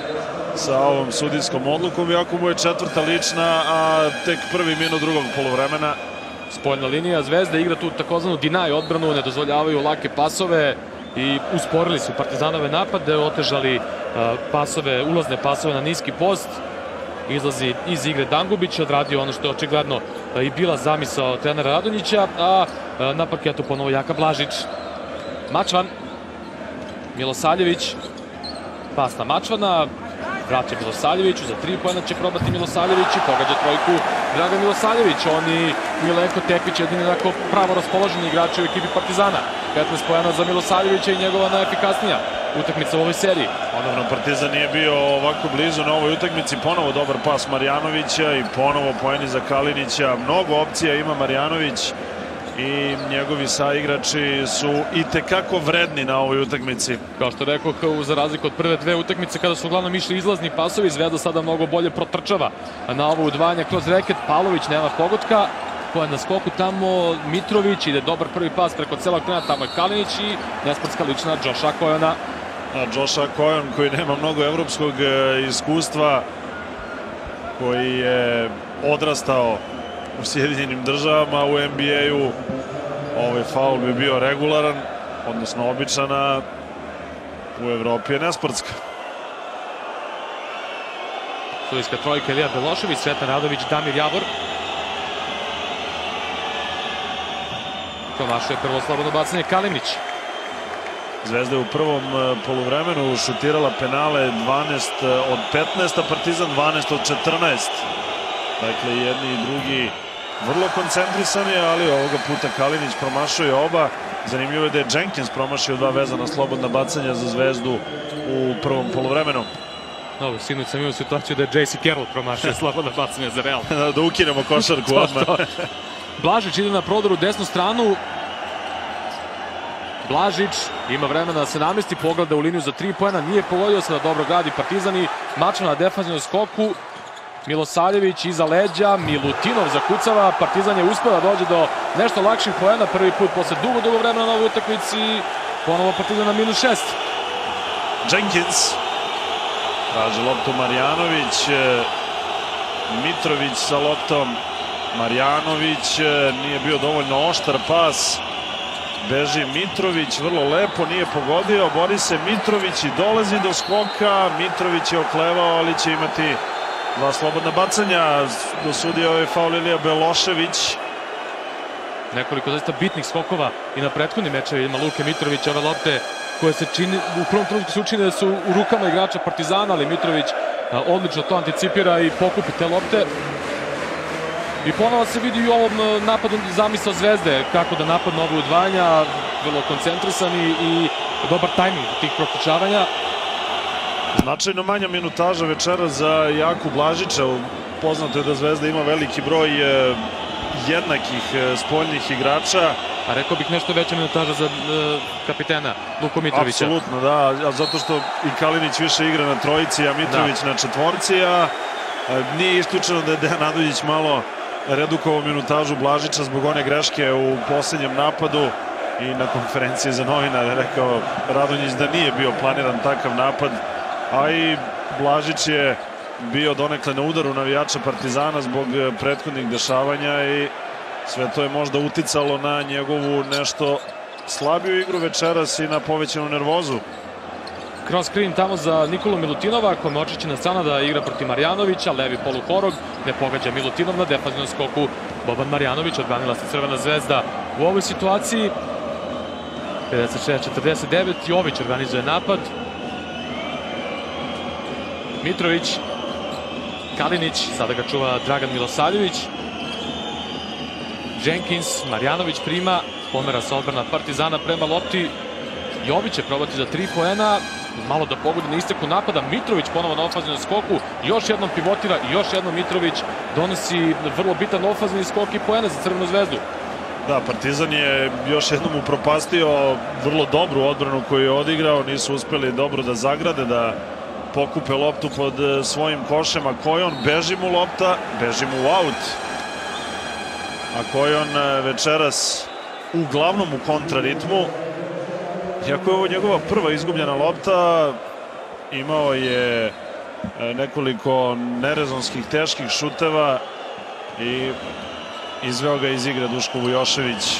S2: sa ovom sudijskom odlukom, iako mu je četvrta lična, a tek prvi minut drugog poluvremena.
S1: Spoljna linija, Zvezda igra tu takozvanu deny odbranu, ne dozvoljavaju lake pasove i usporili su Partizanove napade, otežali ulazne pasove na niski post. Izlazi iz igre Dangubić, odradio ono što je očigledno i bila zamisao trenera Radonjića, a na parketu ponovo Jaka Blažić. Mačvan, Milosavljević, pas na Mačvana, vraća Milosavljeviću, za 3 poena će probati Milosavljević i pogađa trojku Dragan Milosavljević. On i Milenko Tepić, jedini onako pravo raspoloženi igrači u ekipi Partizana. 15 poena za Milosavljevića i njegova najefikasnija utakmica u ovoj seriji.
S2: Ponovno Partizan nije bio ovako blizu na ovoj utakmici. Ponovo dobar pas Marjanovića i ponovo poeni za Kalinića. Mnogo opcija ima Marjanović i njegovi saigrači su itekako vredni na ovoj utakmici.
S1: Kao što rekoh, za razliku od prve dve utakmice kada su uglavnom išli izlazni pasovi, Zvezda sada mnogo bolje protrčava na ovo udvajanje kroz reket. Pavlović nema pogotka, koja je na skoku tamo Mitrović, ide dobar prvi pas preko celog trena, tamo je Kalinić i nesportska lična Joša Kojana.
S2: Joša Kojan koji nema mnogo evropskog iskustva, koji je odrastao u Sjedinjenim državama, u NBA-u. Ovaj faul bi bio regularan, odnosno običan, a u Evropi je nesportska.
S1: Sudijska trojka Ilija Belošević, Svetan Radović, Damir Javor. Promašuje prvo slobodno bacanje Kalinić.
S2: Zvezda je u prvom poluvremenu šutirala penale 12 od 15, a Partizan 12 od 14. Dakle, jedni i drugi vrlo koncentrisani, ali ovoga puta Kalinić promašuje oba. Zanimljivo je da je Jenkins promašio 2 vezana slobodna bacanja za Zvezdu u prvom poluvremenu.
S1: Dobro, sinoć sam imao situaciju da je J.C. Carroll promašio slobodna bacanja za Real.
S2: Da ukinemo košarku odmah.
S1: Blažić ide na prodoru u desnu stranu. Blažić ima vremena da se namesti, pogleda u liniju za 3 poena, nije pogodio se da dobro gradi Partizan i Mačvan na defanzivnom skoku. Milosavljević iza leđa, Milutinov zakucava, Partizan je uspeo da dođe do nešto lakših poena, prvi put posle dugo vremena na ovoj utakmici, ponovo Partizan na -6.
S2: Jenkins traži loptu Marjanović, Mitrović sa loptom, Marjanović nije bio dovoljno oštar pas, beži Mitrović, vrlo lepo, nije pogodio, bori se Mitrović i dolazi do skoka. Mitrović je oklevao, ali će imati 2 slobodna bacanja. Dosudio je faul Ilija Belošević.
S1: Nekoliko zaista bitnih skokova i na prethodnim mečevima Luke Mitrovića, ove lopte koje se čini, u prvom trenutku se učine da su u rukama igrača Partizana, ali Mitrović odlično to anticipira i pokupi te lopte. I ponovo se vidi u ovom napadu zamisao Zvezde, kako da napadne ove udvajanja, vrlo koncentrisani i dobar tajming tih protrčavanja.
S2: Značajno manja minutaža večera za Jaku Blažića poznato je da Zvezda ima veliki broj jednakih spoljnih igrača.
S1: A rekao bih nešto veća minutaža za kapitena Luku Mitrovića.
S2: Apsolutno, da, zato što i Kalinić više igra na trojici, a Mitrović na četvorci, a nije isključeno da je Dejan Anduljić malo redukovao minutažu Blažića zbog one greške u posljednjem napadu i na konferenciji za novinare rekao Radonjić da nije bio planiran takav napad, a i Blažić je bio donekle na udaru navijača Partizana zbog prethodnih dešavanja i sve to je možda uticalo na njegovu nešto slabiju igru večeras i na povećanu nervozu.
S1: Cross screen tamo za Nikolu Milutinova, kome očićena strana da igra protiv Marjanovića, levi poluhorog, ne pogađa Milutinov na defanzivnom skoku. Boban Marjanović, odbranila se Crvena zvezda u ovoj situaciji. 56-49, Jović organizuje napad. Mitrović, Kalinić, sada ga čuva Dragan Milosavljević. Jenkins, Marjanović prima, pomera se odbrana Partizana prema lopti. Jović će probati za 3 poena, malo da pogodi na isteku napada. Mitrović ponovo na ofanzivnom skoku, još jednom pivotira i još jednom Mitrović donosi vrlo bitan ofanzivni skok i poena za Crvenu zvezdu.
S2: Da, Partizan je još jednom upropastio vrlo dobru odbranu koju je odigrao, nisu uspeli dobro da zagrade, da pokupe loptu pod svojim košem, a Kojon beži mu lopta, beži mu aut. A Kojon večeras uglavnom u kontraritmu. Iako je ovo njegova prva izgubljena lopta, imao je nekoliko nerezonskih teških šuteva i izveo ga iz igre Duško Vujošević.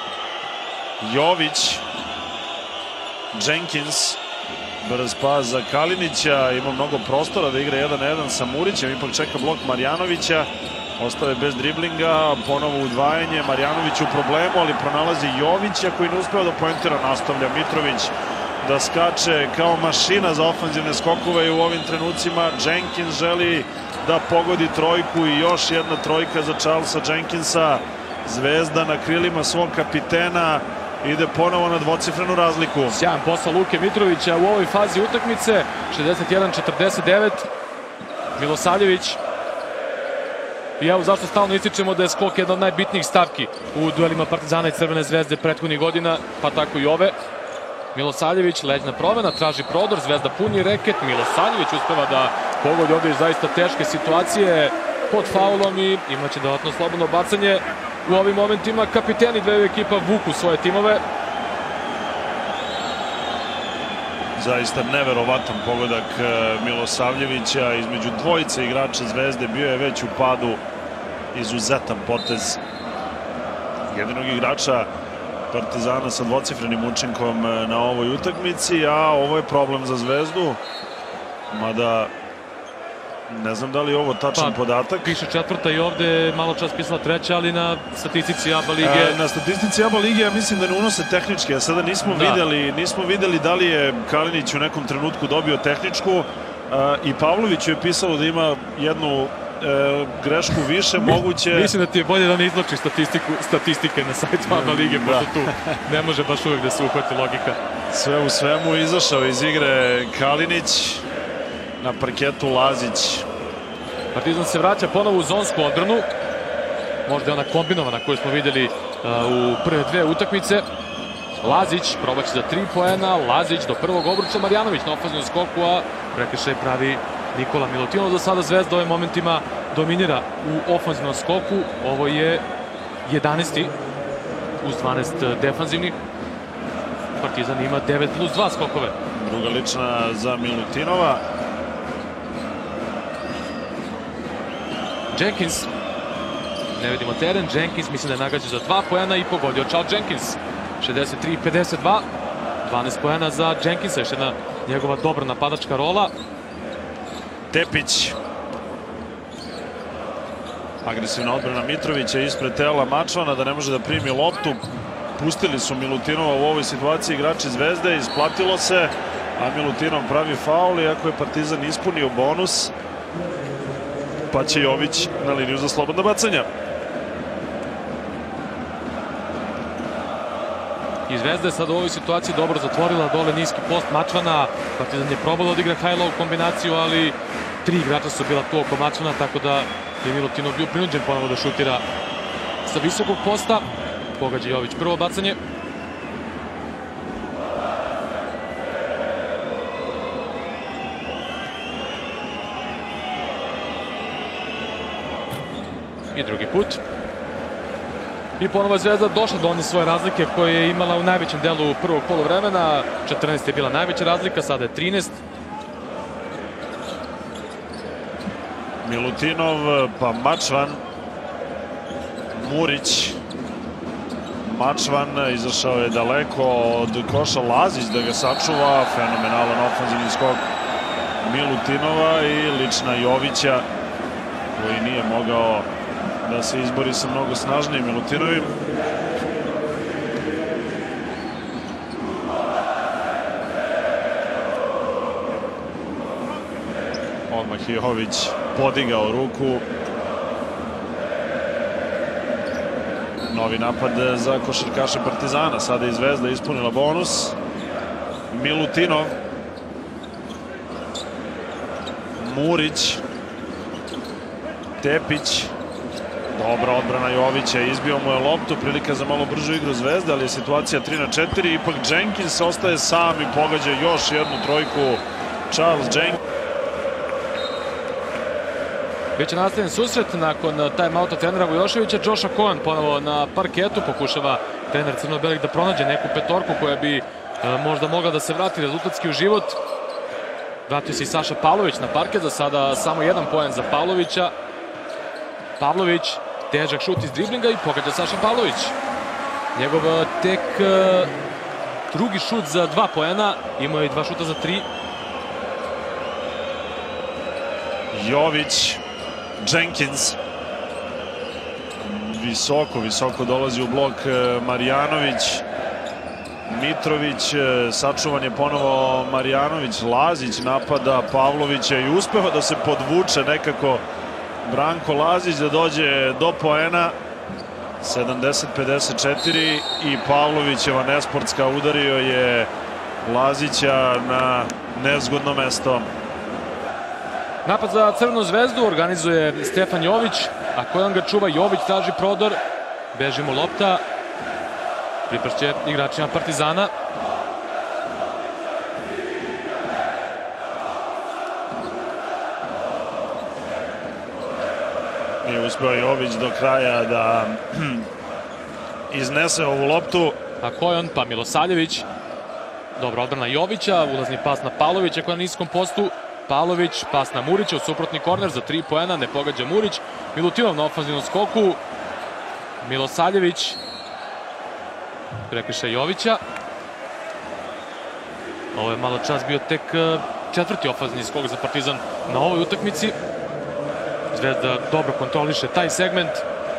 S2: Jović, Jenkins, brz pas za Kalinića, ima mnogo prostora da igra 1 na 1 sa Murićem, ipak čeka blok Marjanovića, ostave bez driblinga, ponovo udvajanje, Marjanović u problemu, ali pronalazi Jovića koji ne uspeva da poentira, nastavlja Mitrović da skače kao mašina za ofanzivne skokove i u ovim trenucima Jenkins želi da pogodi trojku i još jedna trojka za Charlesa Jenkinsa. Zvezda na krilima svog kapitena ide ponovo na dvocifrenu razliku.
S1: Sjajan posao Luke Mitrovića u ovoj fazi utakmice. 61-49. Milosavljević. I evo zašto stalno ističemo da je skok jedna od najbitnijih stavki u duelima Partizana i Crvene zvezde prethodnih godina, pa tako i ove. Milosavljević, leđna provena, traži prodor, Zvezda puni reket, Milosavljević uspeva da pogodi ovdje zaista teške situacije pod faulom i imaće dodatno slobodno bacanje. U ovim momentima kapiteni dveju ekipa vuku svoje timove.
S2: Zaista neverovatan pogodak Milosavljevića između dvojice igrača Zvezde, bio je već u padu, izuzetan potez jedinog igrača Partizana sa dvocifrenim učinkom na ovoj utakmici, a ovo je problem za Zvezdu, mada ne znam da li je ovo tačan podatak.
S1: Piše četvrta i ovde malo čas pisala treća, ali na statistici ABA lige...
S2: Na statistici ABA lige ja mislim da ne unose tehničke, a sada nismo videli da li je Kalinić u nekom trenutku dobio tehničku i Pavlović je pisalo da ima jednu grešku više, moguće...
S1: Mislim da ti je bolje da ne izloči statistike na sajtu ABA lige, pošto tu ne može baš uvijek da se uhvati logika.
S2: Sve u svemu izašao iz igre Kalinić, na parketu Lazić.
S1: Partizan se vraća ponovo u zonsku odbranu. Možda je ona kombinovana koju smo vidjeli u prve dve utakmice. Lazić probaće za 3 poena. Lazić do prvog obruča, Marjanović na ofanzivnom skoku, a prekršaj pravi Nikola Milutinov. Do sada Zvezda ovim momentima dominira u ofanzivnom skoku. Ovo je 11. uz 12 defanzivnih. Partizan ima 9+2 skokove.
S2: Druga lična za Milutinova.
S1: Jenkins, ne vidimo teren, Jenkins mislim da je nagađao za 2 poena i pogodio Charles Jenkins. 63-52, 12 poena za Jenkinsa, još jedna njegova dobra napadačka rola.
S2: Tepić. Agresivna odbrana Mitrovića ispred tela Mačvana da ne može da primi loptu. Pustili su Milutinova u ovoj situaciji igrači Zvezde, isplatilo se, a Milutinov pravi faul, iako je Partizan ispunio bonus. Pa će Jović na liniju za slobodna bacanja.
S1: I Zvezda je sad u ovoj situaciji dobro zatvorila dole niski post Mačvana. Partizan je probao da odigra high-low kombinaciju, ali 3 igrača su bila tu oko Mačvana, tako da je Milutinov bio prinuđen ponovo da šutira sa visokog posta. Pogađa Jović prvo bacanje. I drugi put. I ponovo je Zvezda došla do one svoje razlike koje je imala u najvećem delu prvog poluvremena. 14 je bila najveća razlika, sada je 13.
S2: Milutinov, pa Mačvan, Murić. Mačvan izašao je daleko od koša, Lazić da ga sačuva, fenomenalan ofanzivni skok Milutinova i lična Jovića koji nije mogao da se izbori sa mnogo snažnijim Milutinovim. Odmah Jović podigao ruku. Novi napad za košarkaše Partizana. Sada je Zvezda ispunila bonus. Milutinov. Murić. Tepić. Dobra odbrana Jovića, izbio mu je loptu, prilika za malo bržu igru Zvezde, ali je situacija 3-4, ipak Jenkins ostaje sam i pogađa još jednu trojku. Charles Jenkins.
S1: Biće nastavljen susret nakon time-outa trenera Vujoševića. Joša Cohen ponovo na parketu, pokušava trener crno-belih da pronađe neku petorku koja bi možda mogla da se vrati rezultatski u život. Vratio se i Saša Pavlović na parket, za sada samo 1 poen za Pavlovića. Pavlović, težak šut iz driblinga i pogađa Saša Pavlović. Njegov tek drugi šut za 2 poena, imao je i 2 šuta za 3.
S2: Jović, Jenkins. Visoko dolazi u blok Marjanović. Mitrović, sačuvan je ponovo Marjanović. Lazić napada Pavlovića i uspeva da se podvuče nekako Branko Lazić da dođe do poena. 70-54 i Pavlovićeva nesportska udario je Lazića na nezgodno mesto.
S1: Napad za Crvenu zvezdu organizuje Stefan Jović, a Kojan ga čuva. Jović traži prodor, beži mu lopta, pripršće igračima Partizana.
S2: Nije uspeo Jović do kraja da iznese ovu loptu.
S1: A Kojan, pa Milosavljević. Dobra odbrana Jovića, ulazni pas na Pavlovića koja je na niskom postu. Pavlović, pas na Murića u suprotni korner za 3 poena, ne pogađa Murić. Milutinov na ofanzivnom skoku. Milosavljević. Prekršaj Jovića. Ovo je malo čas bio tek 4. ofanzivni skok za Partizan na ovoj utakmici. Zvezda dobro kontroliše taj segment.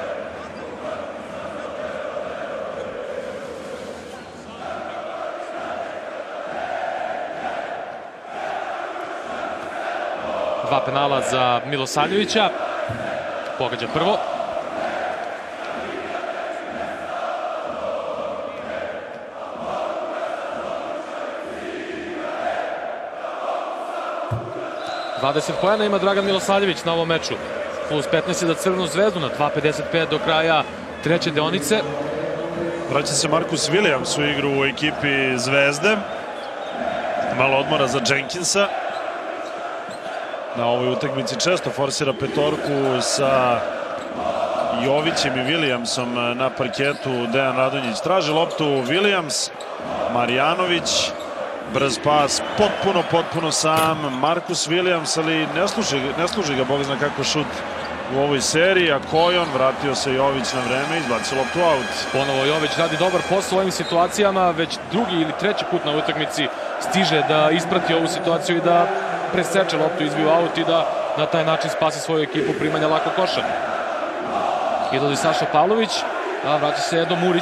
S1: Dva penala za Milosavljevića. Pogađa prvo. ...20 poena ima Dragan Milosavljević na ovom meču. Plus 15 za Crvenu zvezdu na 2.55 do kraja treće deonice.
S2: Vraća se Marcus Williams u igru u ekipi Zvezde. Malo odmora za Jenkinsa. Na ovoj utakmici često forsira petorku sa Jovićem i Williamsom na parketu. Dejan Radonjić traži loptu. Williams, Marjanović, brz pas, potpuno sam Marcus Williams, ali ne služi ga bog zna kako šut u ovoj seriji. A Kojon, vratio se Jović na vreme, izbacio loptu out.
S1: Ponovo Jović radi dobar posao u ovim situacijama, već drugi ili treći put na utakmici stiže da isprati ovu situaciju i da preseče loptu, izbiju aut i da na taj način spasi svoju ekipu primanja lako koša. Idoli Saša Pavlović, a vraća se Edo Murić.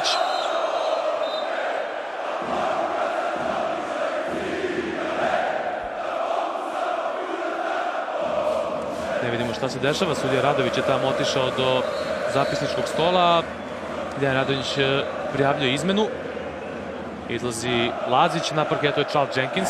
S1: Ne vidimo šta se dešava, sudija Radović je tamo otišao do zapisničkog stola. Dejan Radonjić prijavljuje izmenu. Izlazi Lazić, na parketu je Charles Jenkins.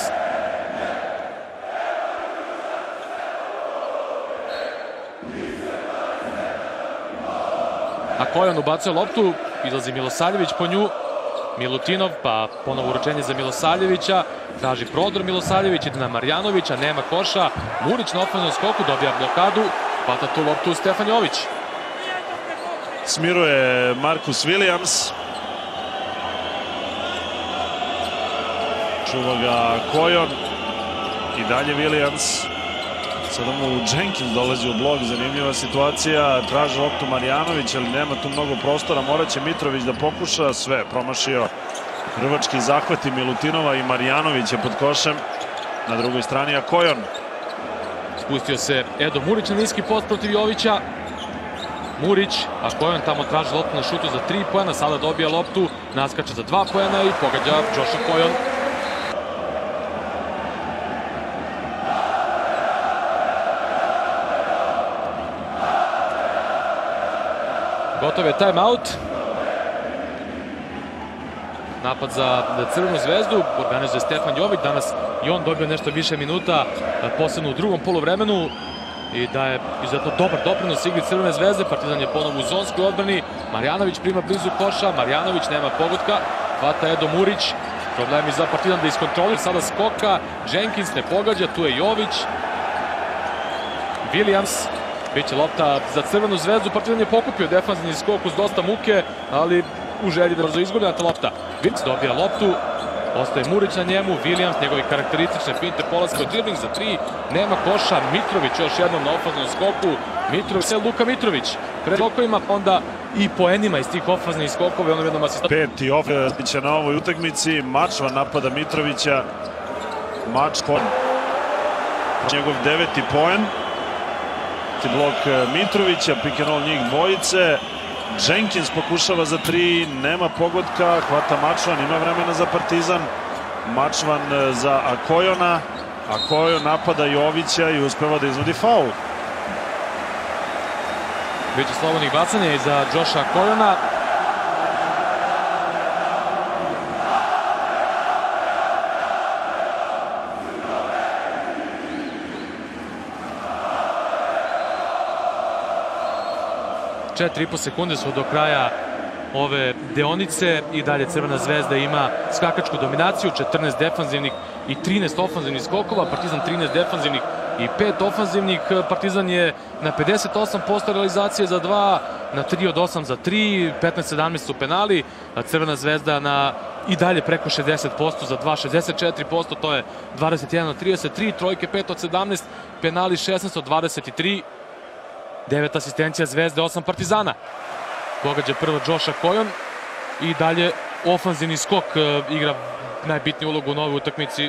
S1: Akojon ubacuje loptu, izlazi Milosavljević po nju. Milutinov, pa ponovo uručenje za Milosavljevića. Traži prodor Milosavljević, ide na Marjanovića, nema koša. Murić na ofenzivnom skoku, dobija blokadu. Hvata tu loptu Stefan Jović.
S2: Smiruje Marcus Williams. Čuva ga Kojon. I dalje Williams. Sada mu Jenkins dolazi u blok, zanimljiva situacija. Traži loptu Marjanović, ali nema tu mnogo prostora. Morat će Mitrović da pokuša sve. Promašio rvački zahvati Milutinova i Marjanović je pod košem. Na drugoj strani Akojon.
S1: Spustio se Edo Murić na niski post protiv Jovića. Murić, Akojon tamo traži loptu na šutu za 3 poena, sada dobija loptu, naskače za 2 poena i pogađa Josh Akojon. Gotov je time-out. Napad za Crvenu zvezdu, organizuje Stefan Jović, danas i on dobio nešto više minuta, posebno u drugom poluvremenu i da je izuzetno dobar doprinos igri Crvene zvezde. Partizan je ponovo u zonskoj odbrani, Marjanović prima blizu koša, Marjanović nema pogotka, hvata Edo Murić, problemi za Partizan da iskontrolira, sada skoka, Jenkins ne pogađa, tu je Jović, Williams, biće lopta za Crvenu zvezdu, Partizan je pokupio defanzivni skok uz dosta muke, ali u želji da brzo izgubi ta lopta. Williams dobija loptu, ostaje Murić na njemu, Williams, njegovi karakteristične finte, polaska od dribling za 3, nema koša, Mitrović još jednom na ofenzivnom skoku, Mitrović, Luka Mitrović, pred skokovima, onda i poenima iz tih ofenzivnih skokova i onom jednom asistentu.
S2: Peti ofenziv na ovoj utakmici, Mačvan napada Mitrovića, Mačvan, njegov 9. poen, blok Mitrovića, pick and roll njih dvojice, Jenkins pokušava za 3, nema pogotka, hvata Mačvan, ima vremena za Partizan, Mačvan za Akojona, Akojon napada Jovića i uspeva da izvodi faul.
S1: Biće slobodnih bacanja i za Josha Akojona. Četiri i po sekunde su do kraja ove deonice i dalje Crvena zvezda ima skakačku dominaciju, 14 defanzivnih i 13 ofanzivnih skokova, Partizan 13 defanzivnih i 5 ofanzivnih, Partizan je na 58% realizacije za 2, na 3 od 8 za 3, 15-17 su penali, Crvena zvezda na i dalje preko 60% za 2, 64%, to je 21 od 33, trojke 5 od 17, penali 16 od 23, 9 asistencija Zvezde, 8 Partizana. Pogađa prvo Josh Akojon i dalje ofanzivni skok igra najbitniju ulogu u novoj utakmici.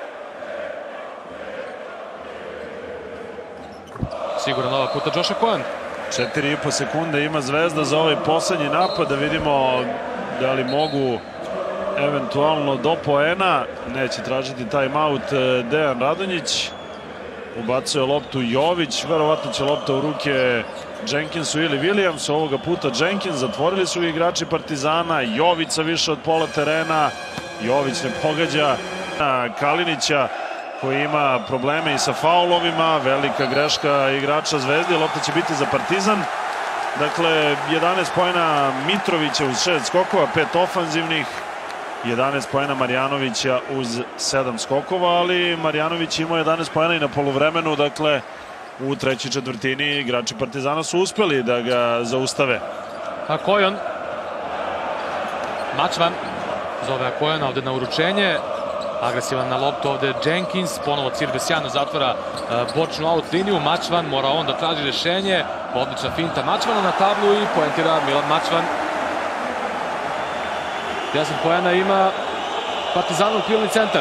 S1: Siguran ovog puta Josh Akojon.
S2: 4,5 sekunde ima Zvezda za ovaj poslednji napad, da vidimo da li mogu eventualno do poena. Neće tražiti time-out Dejan Radonjić. Ubacuje loptu Jović, verovatno će lopta u ruke Jenkinsu ili Williamsu, ovoga puta Jenkins, zatvorili su igrači Partizana, Jović sa više od pola terena, Jović ne pogađa Kalinića koji ima probleme i sa faulovima, velika greška igrača Zvezde, lopta će biti za Partizan. Dakle, 11 poena Mitrovića uz 6 skokova, 5 ofanzivnih, 11 poena Marjanovića uz 7 skokova, ali Marjanović imao 11 poena i na poluvremenu, dakle u trećoj četvrtini igrači Partizana su uspeli da ga zaustave.
S1: Akojon. Mačvan zove Akojona ovde na uručenje. Agresivan na loptu ovde Jenkins, ponovo Cirbe sjajno zatvara bočnu out liniju. Mačvan mora on da traži rešenje. Odlična finta Mačvana na tablu i poentira Milan Mačvan. 10 poena ima Partizanov krilni centar.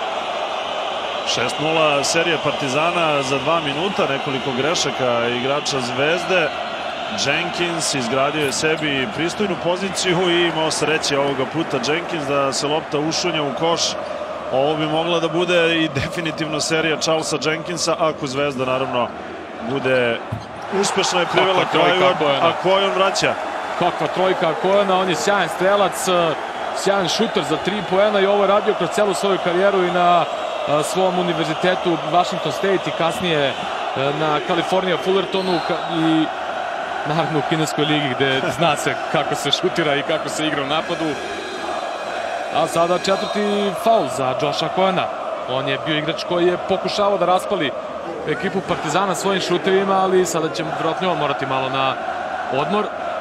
S2: 6-0 serija Partizana za 2 minuta, nekoliko grešaka igrača Zvezde. Jenkins izgradio je sebi pristojnu poziciju i imao sreće ovoga puta Jenkins da se lopta ušunja u koš. Ovo bi mogla da bude i definitivno serija Charlesa Jenkinsa, ako Zvezda naravno bude uspešna i privela kraju, a Akojon vraća.
S1: Kakva trojka Akojona, on je sjajan strelac, sjajan šuter za 3 poena i ovo je radio kroz celu svoju karijeru i na svom univerzitetu Washington State i kasnije na Kalifornija Fullertonu i naravno u kineskoj ligi gde zna se kako se šutira i kako se igra u napadu. A sada četvrti faul za Josha Coyena. On je bio igrač koji je pokušavao da raspali ekipu Partizana svojim šutevima, ali sada će vjerojatno on morati malo na odmor.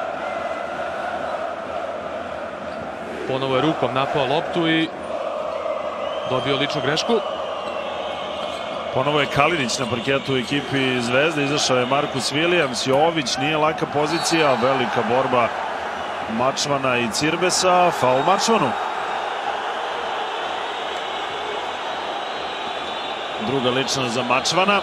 S1: Ponovo je rukom napao loptu i dobio ličnu grešku.
S2: Ponovo je Kalinić na parketu u ekipi Zvezde, izašao je Marcus Williams, Jović, nije laka pozicija, velika borba Mačvana i Cirbesa, faul Mačvanu. Druga lična za Mačvana.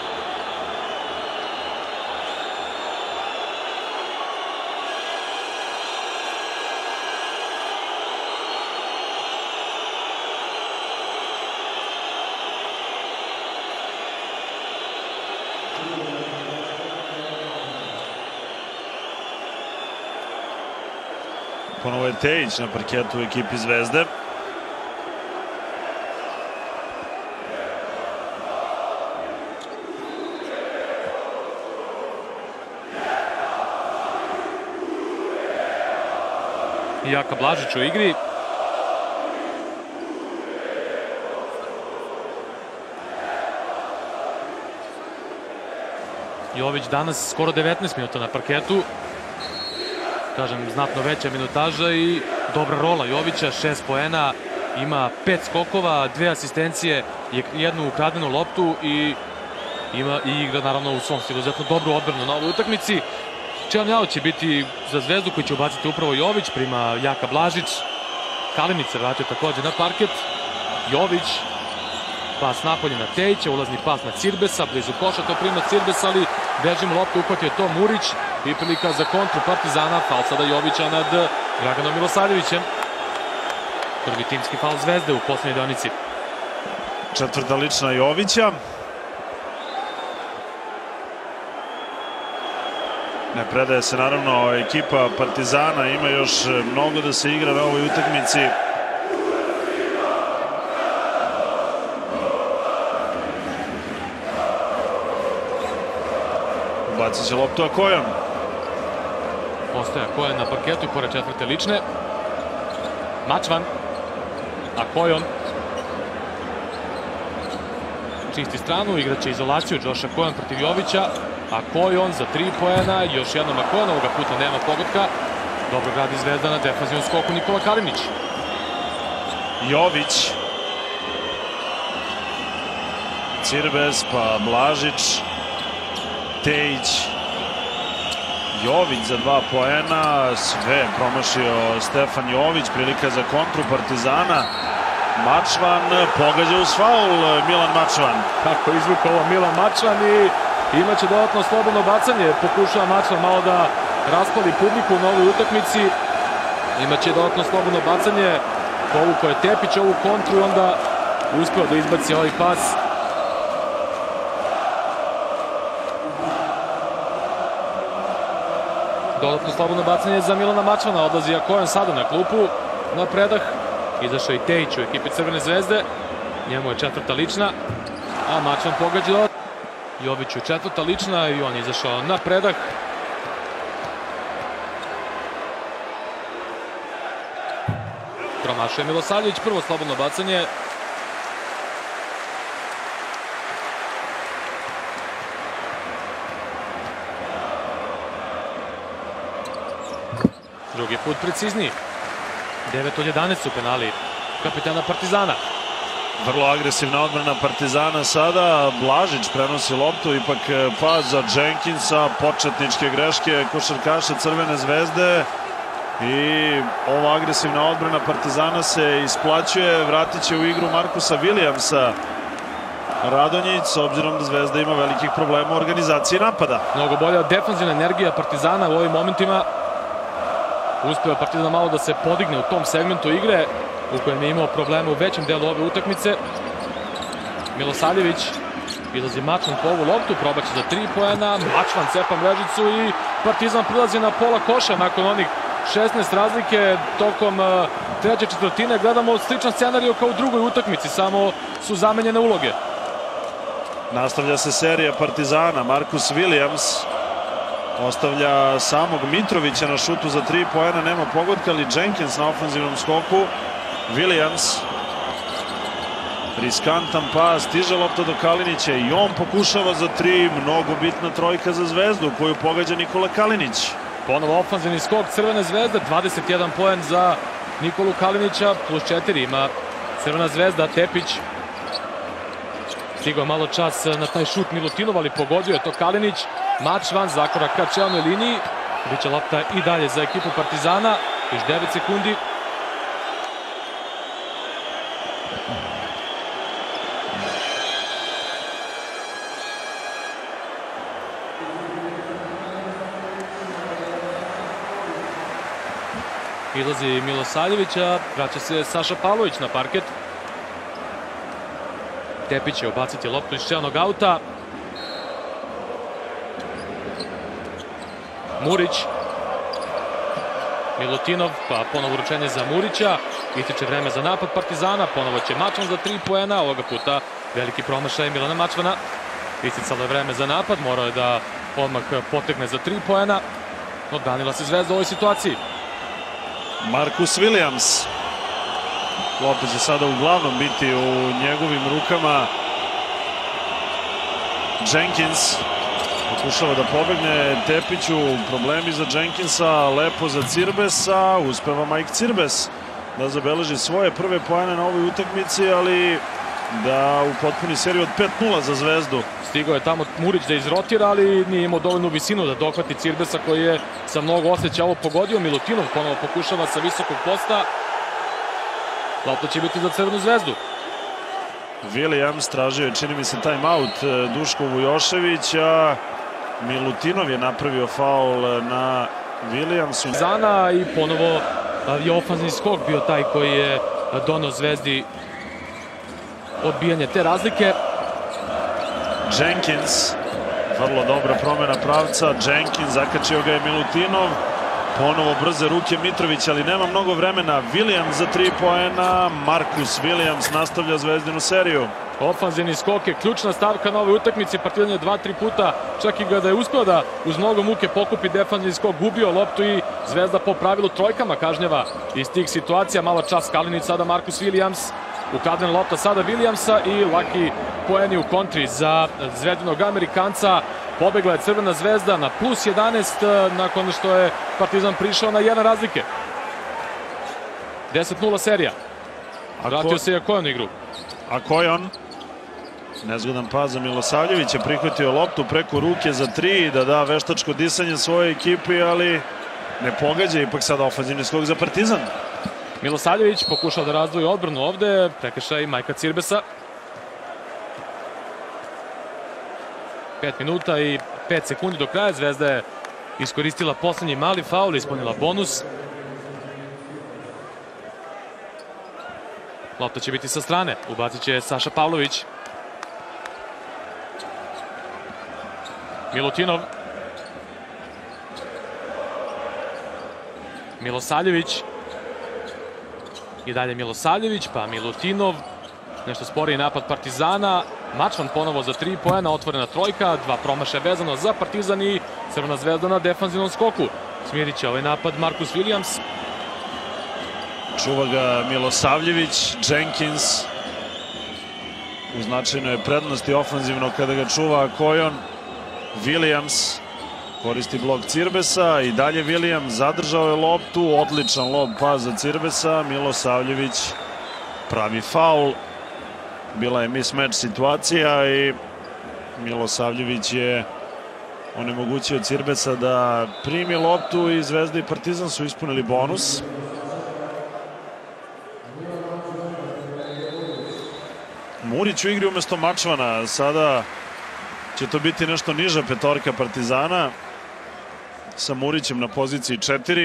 S2: Ponovo je Tejić na parketu u ekipi Zvezde.
S1: Jaka Blažić u igri. Jović danas skoro 19 minuta na parketu. Kažem, znatno veća minutaža i dobra rola Jovića, 6 poena, ima 5 skokova, 2 asistencije, jednu ukradenu loptu i igra naravno u svom stilu izuzetno dobru odbranu na ovoj utakmici. Čeljao će biti za Zvezdu koji će ubaciti upravo Jović, prima Jaka Blažić. Kalinić se vraća također na parket. Jović, pas napolje na Tejića, ulazni pas na Cirbesa, blizu koša to prima Cirbesa, ali bežimo loptu, uhvatio to Murić i prilika za kontru Partizana, faul sada Jovića nad Draganom Milosavljevićem. Prvi timski faul Zvezde u posljednjoj deonici.
S2: Četvrta lična Jovića. Ne predaje se naravno ekipa Partizana, ima još mnogo da se igra na ovoj utakmici. Bacit će loptu Akojan.
S1: Ostaje Akojan na parketu i pored četvrte lične. Mačvan. Akojan. Čisti stranu, igraće izolaciju Josha Coyen protiv Jovića. Akojan za 3 poena, još jednom Akojan, ovoga puta nema pogotka. Dobro gradi Zvezda na defanzivnom skoku Nikola Kalinić.
S2: Jović. Cirbes, pa Blažić. Tejić. Jović za 2 poena, sve promašio Stefan Jović, prilika za kontru Partizana. Mačvan pogađa uz faul Milan Mačvan.
S1: Kako izvukao ovo Milan Mačvan i imaće dodatno slobodno bacanje. Pokušava Mačvan malo da raspali publiku na ovoj utakmici. Imaće dodatno slobodno bacanje. Povukao je Tepić ovu kontru i onda uspeo da izbaci ovaj pas. Dodatno slobodno bacanje za Milana Mačvana. Odlazi Akojan sada na klupu na predah. Izašao i Tejić u ekipi Crvene Zvezde. Njemu je četvrta lična. A Mačvan pogađa. Joviću četvrta lična i on je izašao na predah. Promašuje Milosavljević. Prvo slobodno bacanje. Drugi put precizniji. 9 od 11 su penali kapitana Partizana.
S2: Vrlo agresivna odbrana Partizana sada. Blažić prenosi loptu, ipak pas za Jenkinsa, početničke greške košarkaša Crvene Zvezde. I ova agresivna odbrana Partizana se isplaćuje. Vratit će u igru Marcusa Williamsa Radonjić, s obzirom da Zvezda ima velikih problema u organizaciji napada.
S1: Mnogo bolja defanzivna energija Partizana u ovim momentima. Uspeo Partizan malo da se podigne u tom segmentu igre u kojem je imao problema u većem delu ove utakmice. Milosavljević, izlazi Mačvan po ovu loptu, probaće za 3 poena. Mačvan cepa mrežicu i Partizan prilazi na pola koša nakon onih 16 razlike tokom treće četvrtine. Gledamo sličan scenarij kao u drugoj utakmici, samo su zamenjene uloge.
S2: Nastavlja se serija Partizana. Marcus Williams ostavlja samog Mitrovića na šutu za 3 poena. Nema pogotka, ali Jenkins na ofenzivnom skoku. Williams. Riskantan pas, stiže lopta do Kalinića i on pokušava za 3. Mnogo bitna trojka za Zvezdu koju pogađa Nikola Kalinić.
S1: Ponovo ofenzivni skok Crvene zvezde, 21 poen za Nikolu Kalinića, plus 4 ima Crvena zvezda. Tepić stigao malo čas na taj šut Milutinov, ali pogodio je to Kalinić. Mač van, zakorak ka čelnoj liniji. Biće lopta i dalje za ekipu Partizana. Još 9 sekundi. Izlazi Milosavljević, a vraća se Saša Pavlović na parket. Tepić će ubaciti loptu iz čelnog auta. Murić. Milutinov, pa ponovo uručenje za Murića. Ističe vreme za napad Partizana. Ponovo će Mačvan za 3 poena. Ovoga puta veliki promašaj Milana Mačvana. Isticalo je vreme za napad. Morao je da odmah potegne za 3 poena. Odbranila se Zvezda u ovoj situaciji.
S2: Marcus Williams. Lopta će sada uglavnom biti u njegovim rukama. Jenkins pokušava da pobegne Tepiću. Problemi za Jenkinsa, lepo za Cirbesa. Uspeva Mike Cirbes da zabeleži svoje prve poene na ovoj utakmici, ali da upotpuni seriju od 5-0 za Zvezdu.
S1: Stigao je tamo Murić da izrotira, ali nije imao dovoljnu visinu da dohvati Cirbesa, koji je sa mnogo osjeća ovo pogodio. Milutinov ponovo pokušava sa visokog posta. Lopta će biti za Crvenu zvezdu.
S2: Williams tražio je, čini mi se, time-out Duško Vujošević, a Milutinov je napravio faul na Williamsu.
S1: Zana i ponovo je ofanzivni skok bio taj koji je doneo Zvezdi odbijanje te razlike.
S2: Jenkins, vrlo dobra promjena pravca. Jenkins, zakačio ga je Milutinov. Ponovo brze ruke Mitrović, ali nema mnogo vremena. Williams za 3 poena. Marcus Williams nastavlja Zvezdinu seriju.
S1: Ofanzivni skok je ključna stavka na ovoj utakmici. Partizan je 2-3 puta, čak i da je uspio da uz mnogo muke pokupi defanzivni skok, gubio loptu i Zvezda po pravilu trojkama kažnjava iz tih situacija. Malo čas Kalinić, sada Marcus Williams. Ukradena lopta sada Williamsa i laki poeni u kontri za Zvezdinog Amerikanca. Pobegla je Crvena zvezda na plus 11 nakon što je Partizan prišao na 1 razlike. 10-0 serija. Vratio se Jakojan u igru.
S2: Akojan. Nezgodan pas za Milosavljevića. Prihvatio loptu preko ruke za 3 da da veštačko disanje svojoj ekipi, ali ne pogađa. Ipak sada ofanzivni skok za Partizan.
S1: Milosavljević pokušao da razdvoji odbranu ovde. Prekršaj Majka Cirbesa. 5 minuta i 5 sekundi do kraja. Zvezda je iskoristila poslednji mali faul, ispunila bonus. Lopta će biti sa strane. Ubacit će Saša Pavlović. Milutinov. Milosavljević. I dalje Milosavljević, pa Milutinov. Nešto sporiji napad Partizana. Mačvan ponovo za 3 poena, otvorena trojka, 2 promašaja vezano za Partizan i Crvena zvezda na defanzivnom skoku. Smirit će ovaj napad Marcus Williams.
S2: Čuva ga Milosavljević, Jenkins. U značajnoj prednosti ofanzivno kada ga čuva Akojan. Williams koristi blok Cirbesa i dalje Williams zadržao je loptu. Odličan lob pas za Cirbesa. Milosavljević pravi faul. Bila je mismatch situacija i Milosavljević je onemogućio Cirbesa da primi loptu i Zvezda i Partizan su ispunili bonus. Murić u igri umesto Mačvana. Sada će to biti nešto niža petorka Partizana sa Murićem na poziciji 4.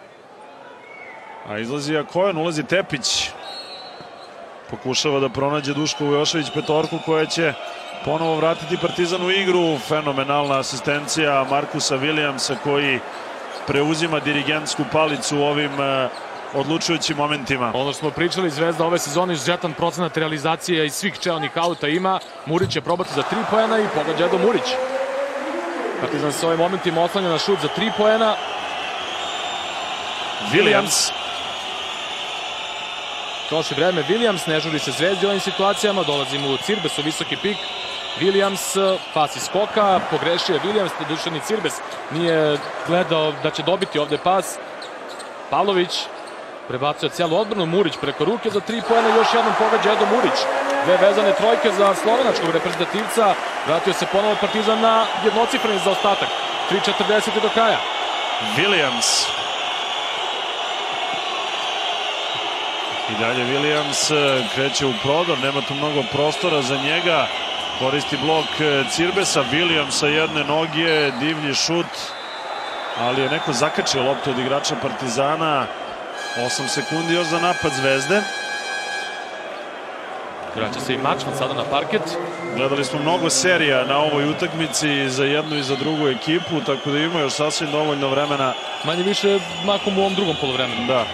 S2: A izlazi Akojan, ulazi Tepić. Pokušava da pronađe Duško Vujošević petorku koja će ponovo vratiti Partizan u igru. Fenomenalna asistencija Marcusa Williamsa koji preuzima dirigentsku palicu u ovim odlučujućim momentima.
S1: Ono što smo pričali, Zvezda ove sezone izuzetan procenat realizacije iz svih čelnih auta ima. Murić će probati za 3 poena i pogađa Edo Murić. Partizan se ovim momentima oslanja na šut za 3 poena.
S2: Williams.
S1: Troši vreme Williams, ne žuri se Zvezdi u ovim situacijama, dolazimo u Cirbes u visoki pik. Williams, pas iz skoka, pogrešio je Williams, dodušeni Cirbes nije gledao da će dobiti ovde pas. Pavlović prebacuje celu odbranu, Murić preko ruke za 3 poena, još jednom pogađa Edo Murić. Dve vezane trojke za slovenačkog reprezentativca, vratio se ponovo Partizan na jednocifreni zaostatak. 3:40 do kraja.
S2: Williams. I dalje Williams kreće u prodor, nema tu mnogo prostora za njega. Koristi blok Cirbesa, Williams sa jedne noge, divlji šut, ali je neko zakačio loptu od igrača Partizana. 8 sekundi još za napad Zvezde.
S1: Vraća se i Mačvan sada na parket.
S2: Gledali smo mnogo serija na ovoj utakmici za jednu i za drugu ekipu, tako da ima još sasvim dovoljno vremena.
S1: Manje više makom u ovom drugom poluvremenu.
S2: Da.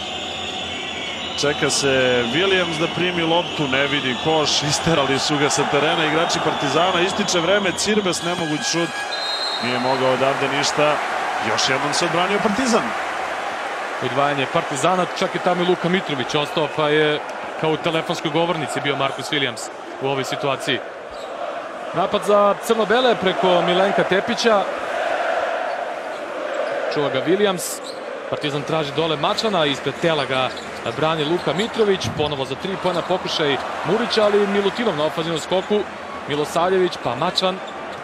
S2: Čeka se Williams da primi loptu, ne vidi koš, isterali su ga sa terena igrači Partizana, ističe vreme, Cirbes nemoguć šut, nije mogao odavde ništa, još jednom se odbranio Partizan.
S1: Udvajanje Partizana, čak je tamo i Luka Mitrović ostao, pa je kao u telefonskoj govornici bio Marcus Williams u ovoj situaciji. Napad za crno-bele preko Milenka Tepića, čuva ga Williams. Partizan traži dole Mačvana, ispred tela ga brani Luka Mitrović, ponovo za 3 poena pokušaj Murića, ali Milutinov na ofanzivnom skoku, Milosavljević pa Mačvan.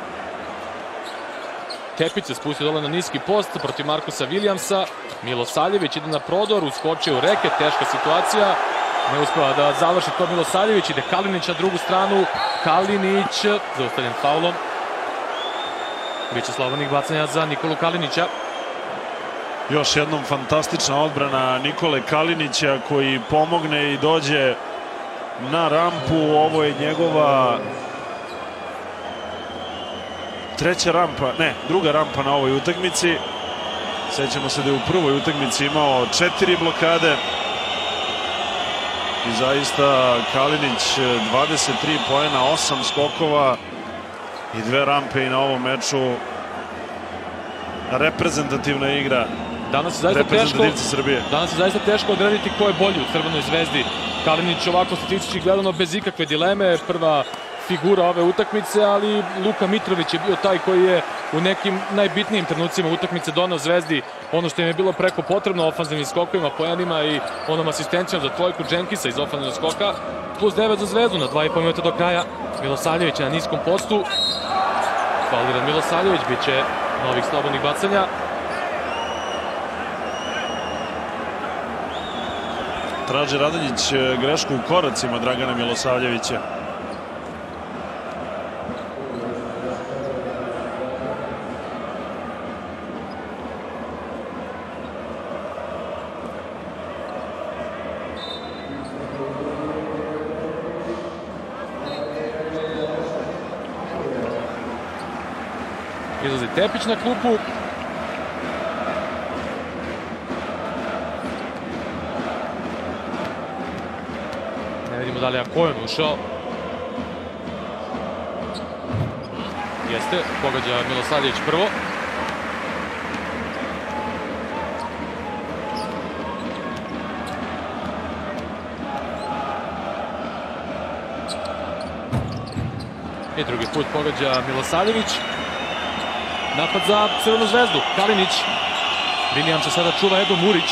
S1: Tepić se spustio dole na niski post protiv Markusa Williamsa, Milosavljević ide na prodor, uskočio u reket, teška situacija, ne uspeva da završi to Milosavljević, ide Kalinić na drugu stranu, Kalinić zaustavljen faulom. Biće slobodnih bacanja za Nikolu Kalinića.
S2: Još jednom fantastična odbrana Nikole Kalinića koji pomogne i dođe na rampu. Ovo je njegova druga rampa na ovoj utakmici. Sećamo se da je u prvoj utakmici imao 4 blokade. I zaista Kalinić 23 poena, 8 skokova i 2 rampe i na ovom meču. Reprezentativna igra.
S1: Danas je zaista teško odrediti ko je bolji u Crvenoj Zvezdi. Kalinić ovako statistički gledano bez ikakve dileme, prva figura ove utakmice, ali Luka Mitrović je bio taj koji je u nekim najbitnijim trenucima utakmice doneo Zvezdi ono što im je bilo preko potrebno, ofanzivnim skokovima, poenima i onom asistencijom za trojku Jenkisa iz ofanzivnog skoka. Plus 9 za Zvezdu na 2,5 minuta do kraja. Milosavljević je na niskom postu. Fauliran Milosavljević, bit će novih slobodnih bacanja.
S2: Traži Radonjić grešku u koracima Dragana Milosavljevića.
S1: Izlazi Tepić na klupu. Ne vidimo da li je Akojan ušao. Jeste, pogađa Milosavljević prvo. I drugi put pogađa Milosavljević. Napad za Crvenu Zvezdu. Kalinić. Williams se sada čuva Edo Murić.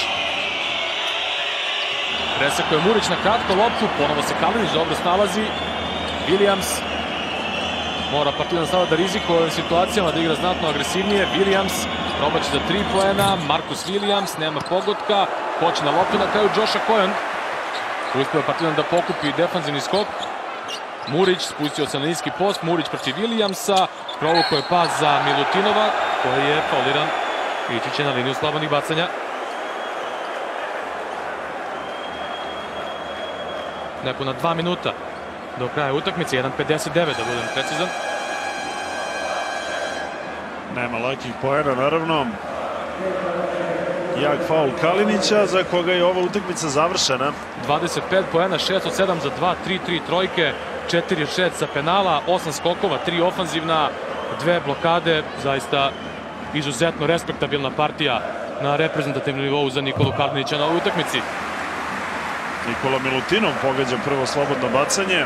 S1: Presekuje Murić na kratko loptu. Ponovo se Kalinić dobro snalazi. Williams. Mora Partizan sada da rizikuje u ovim situacijama, da igra znatno agresivnije. Williams probaće za 3 poena. Marcus Williams, nema pogotka. Hoće na loptu, na kraju Josh Akojan. Uspeo Partizan da pokupi defanzivni skok. Murić spustio se na niski post. Murić protiv Williamsa. Provukao je pas za Milutinova, koji je fauliran. Ići će na liniju slobodnih bacanja. Nepuna 2 minuta do kraja utakmice, 1:59 da budem precizan.
S2: Nema lakih poena, naravno. Jak faul Kalinića, za koga je ova utakmica završena.
S1: 25 poena, 6 od 7 za 2, 3 trojke, 4-6 sa penala, 8 skokova, 3 ofanzivna, 2 blokade. Zaista izuzetno respektabilna partija na reprezentativnom nivou za Nikolu Kalinića na ovoj utakmici.
S2: Nikola Milutinov pogađa prvo slobodno bacanje.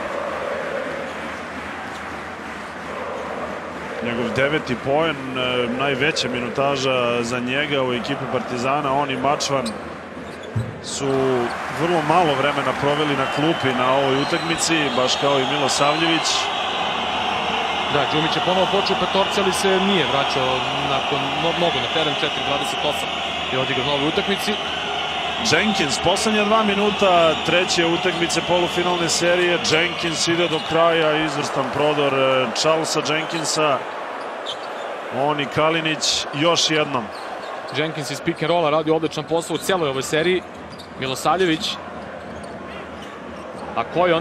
S2: Njegov 9. poen, najveća minutaža za njega u ekipi Partizana. On i Mačvan su vrlo malo vremena proveli na klupi na ovoj utakmici, baš kao i Milosavljević.
S1: Da, Džumić je ponovo počeo u petorci, ali se nije vraćao nakon mnogo na teren, 4:28 je odigrao na ovoj utakmici.
S2: Jenkins, poslednja 2 minuta treće utakmice polufinalne serije. Jenkins ide do kraja, izvrstan prodor Charlesa Jenkinsa. On i Kalinić još jednom.
S1: Jenkins iz pick and rolla radi odličan posao u celoj ovoj seriji. Milosavljević. A Kojon.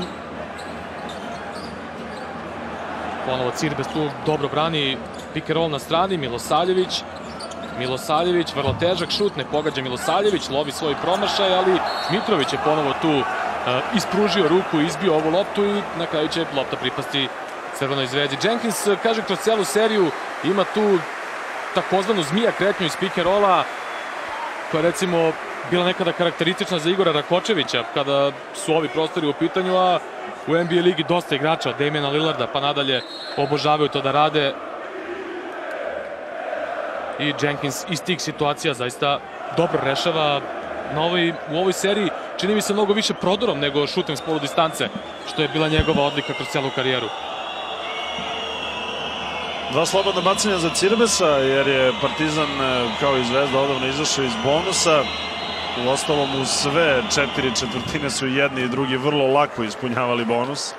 S1: Ponovo Cirbes tu dobro brani pick and roll na strani. Milosavljević. Milosavljević, vrlo težak šut, ne pogađa Milosavljević, lovi svoj promašaj, ali Mitrović je ponovo tu ispružio ruku, izbio ovu loptu i na kraju će lopta pripasti Crvenoj Zvezdi. Jenkins, kaže, kroz celu seriju ima tu takozvanu zmija kretnju iz pick and rolla, koja je recimo bila nekada karakteristična za Igora Rakočevića kada su ovi prostori u pitanju, a u NBA ligi dosta igrača, od Damiana Lillarda pa nadalje, obožavaju to da rade. I Jenkins iz tih situacija zaista dobro rešava u ovoj seriji. Čini mi se mnogo više prodorom nego šutem s polu distance, što je bila njegova odlika kroz celu karijeru.
S2: 2 slobodna bacanja za Cirbesa, jer je Partizan kao i Zvezda odavno izašao iz bonusa. U ostalom, u sve 4/4 su jedni i drugi vrlo lako ispunjavali bonus.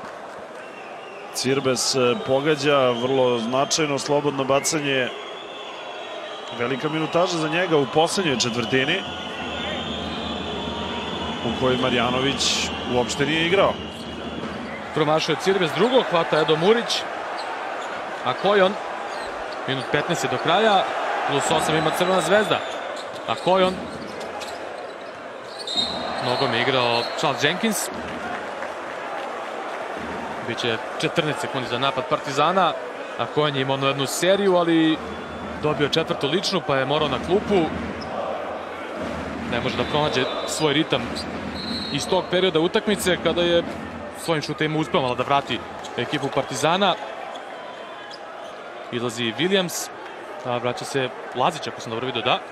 S2: Cirbes pogađa vrlo značajno slobodno bacanje. Velika minutaža za njega u poslednjoj četvrtini, u kojoj Marjanović uopšte nije igrao.
S1: Promašuje Cirbes drugo, hvata Edo Murić. A Kojon, minut 15 je do kraja, plus 8 ima Crvena Zvezda. A Kojon, nogom je igrao Charles Jenkins. Biće 14 sekundi za napad Partizana. A Kojon je imao jednu seriju, ali dobio 4. ličnu, pa je morao na klupu. Ne može da pronađe svoj ritam iz tog perioda utakmice, kada je svojim šutima uspeo malo da vrati ekipu Partizana. Izlazi Williams, vraća se Lazić, ako sam dobro vidio, da.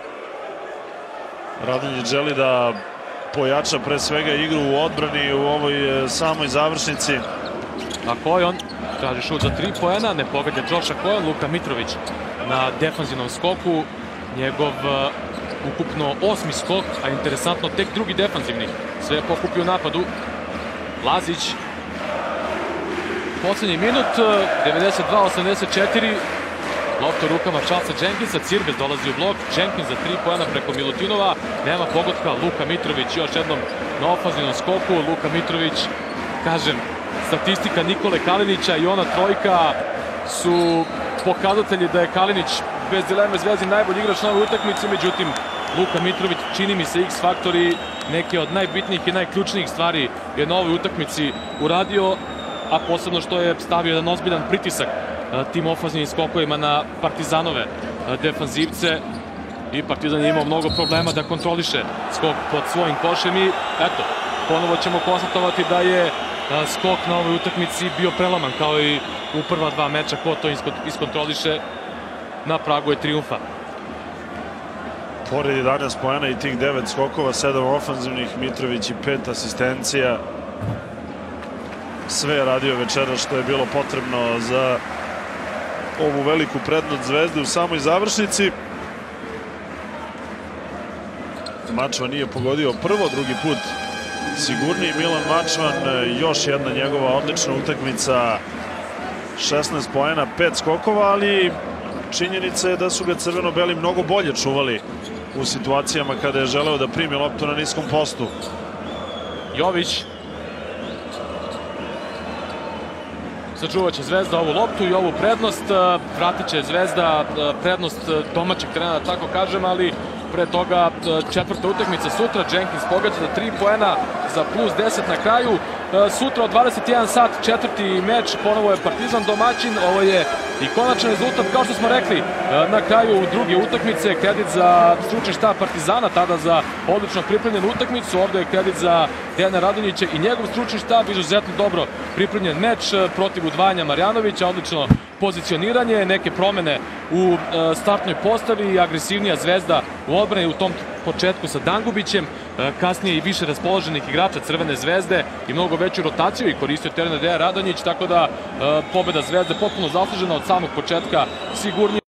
S2: Radonjić želi da pojača pre svega igru u odbrani u ovoj samoj završnici.
S1: A Kojon traži šut za 3 poena, ne pogađa Joša Kojon. Luka Mitrović na defanzivnom skoku, njegov ukupno 8. skok, a interesantno tek drugi defanzivni. Sve je pokupio u napadu. Lazić, poslednji minut, 92-84, lopta u rukama Charlesa Jenkinsa. Cirbes dolazi u blok, Jenkins za 3 poena preko Milutinova, nema pogotka. Luka Mitrović još jednom na ofanzivnom skoku. Luka Mitrović, kažem, statistika Nikole Kalinića i ona trojka su pokazatelji da je Kalinić bez dileme Zvezdin najbolji igrač na ovoj utakmici. Međutim, Luka Mitrović, čini mi se, X-faktor i neke od najbitnijih i najključnijih stvari je na ovoj utakmici uradio, a posebno što je stavio jedan ozbiljan pritisak tim ofanzivnim skokovima na Partizanove defanzivce, i Partizan je imao mnogo problema da kontroliše skok pod svojim košem. I eto, ponovo ćemo konstatovati da je skok na ovoj utakmici bio prelaman, kao i u prva 2 meča. Ko to iskontroliše, na pragu je trijumfa.
S2: Pored 11 poena i tih 9 skokova, 7 ofanzivnih, Mitrović i 5 asistencija. Sve je radio večera što je bilo potrebno za ovu veliku prednost Zvezde u samoj završnici. Mačvan nije pogodio prvo, drugi put sigurniji Milan Mačvan. Još jedna njegova odlična utakmica, 16 poena, 5 skokova, ali činjenica je da su ga crveno-beli mnogo bolje čuvali u situacijama kada je želeo da primi loptu na niskom postu.
S1: Jović sačuvat će Zvezda ovu loptu i ovu prednost. Vratit će Zvezda prednost domaćeg terena, da tako kažem, ali pre toga četvrta utakmica sutra. Jenkins pogađa za 3 poena za plus 10 na kraju. Sutra od 21 sat četvrti meč, ponovo je Partizan domaćin. Ovo je i konačan rezultat, kao što smo rekli, na kraju druge utakmice. Kredit za stručni štab Partizana, tada za odlično pripremljenu utakmicu. Ovde je kredit za Dejana Radonjića i njegov stručni štab. Izuzetno dobro pripremljen meč protiv udvajanja Marjanovića, odlično pozicioniranje, neke promene u startnoj postavi, agresivnija Zvezda u odbrani u tom početku sa Dangubićem, kasnije i više raspoloženih igrača Crvene Zvezde i mnogo veću rotaciju i koristio teren Dejan Radonjić, tako da pobeda Zvezde potpuno zaslužena od samog početka, sigurnije.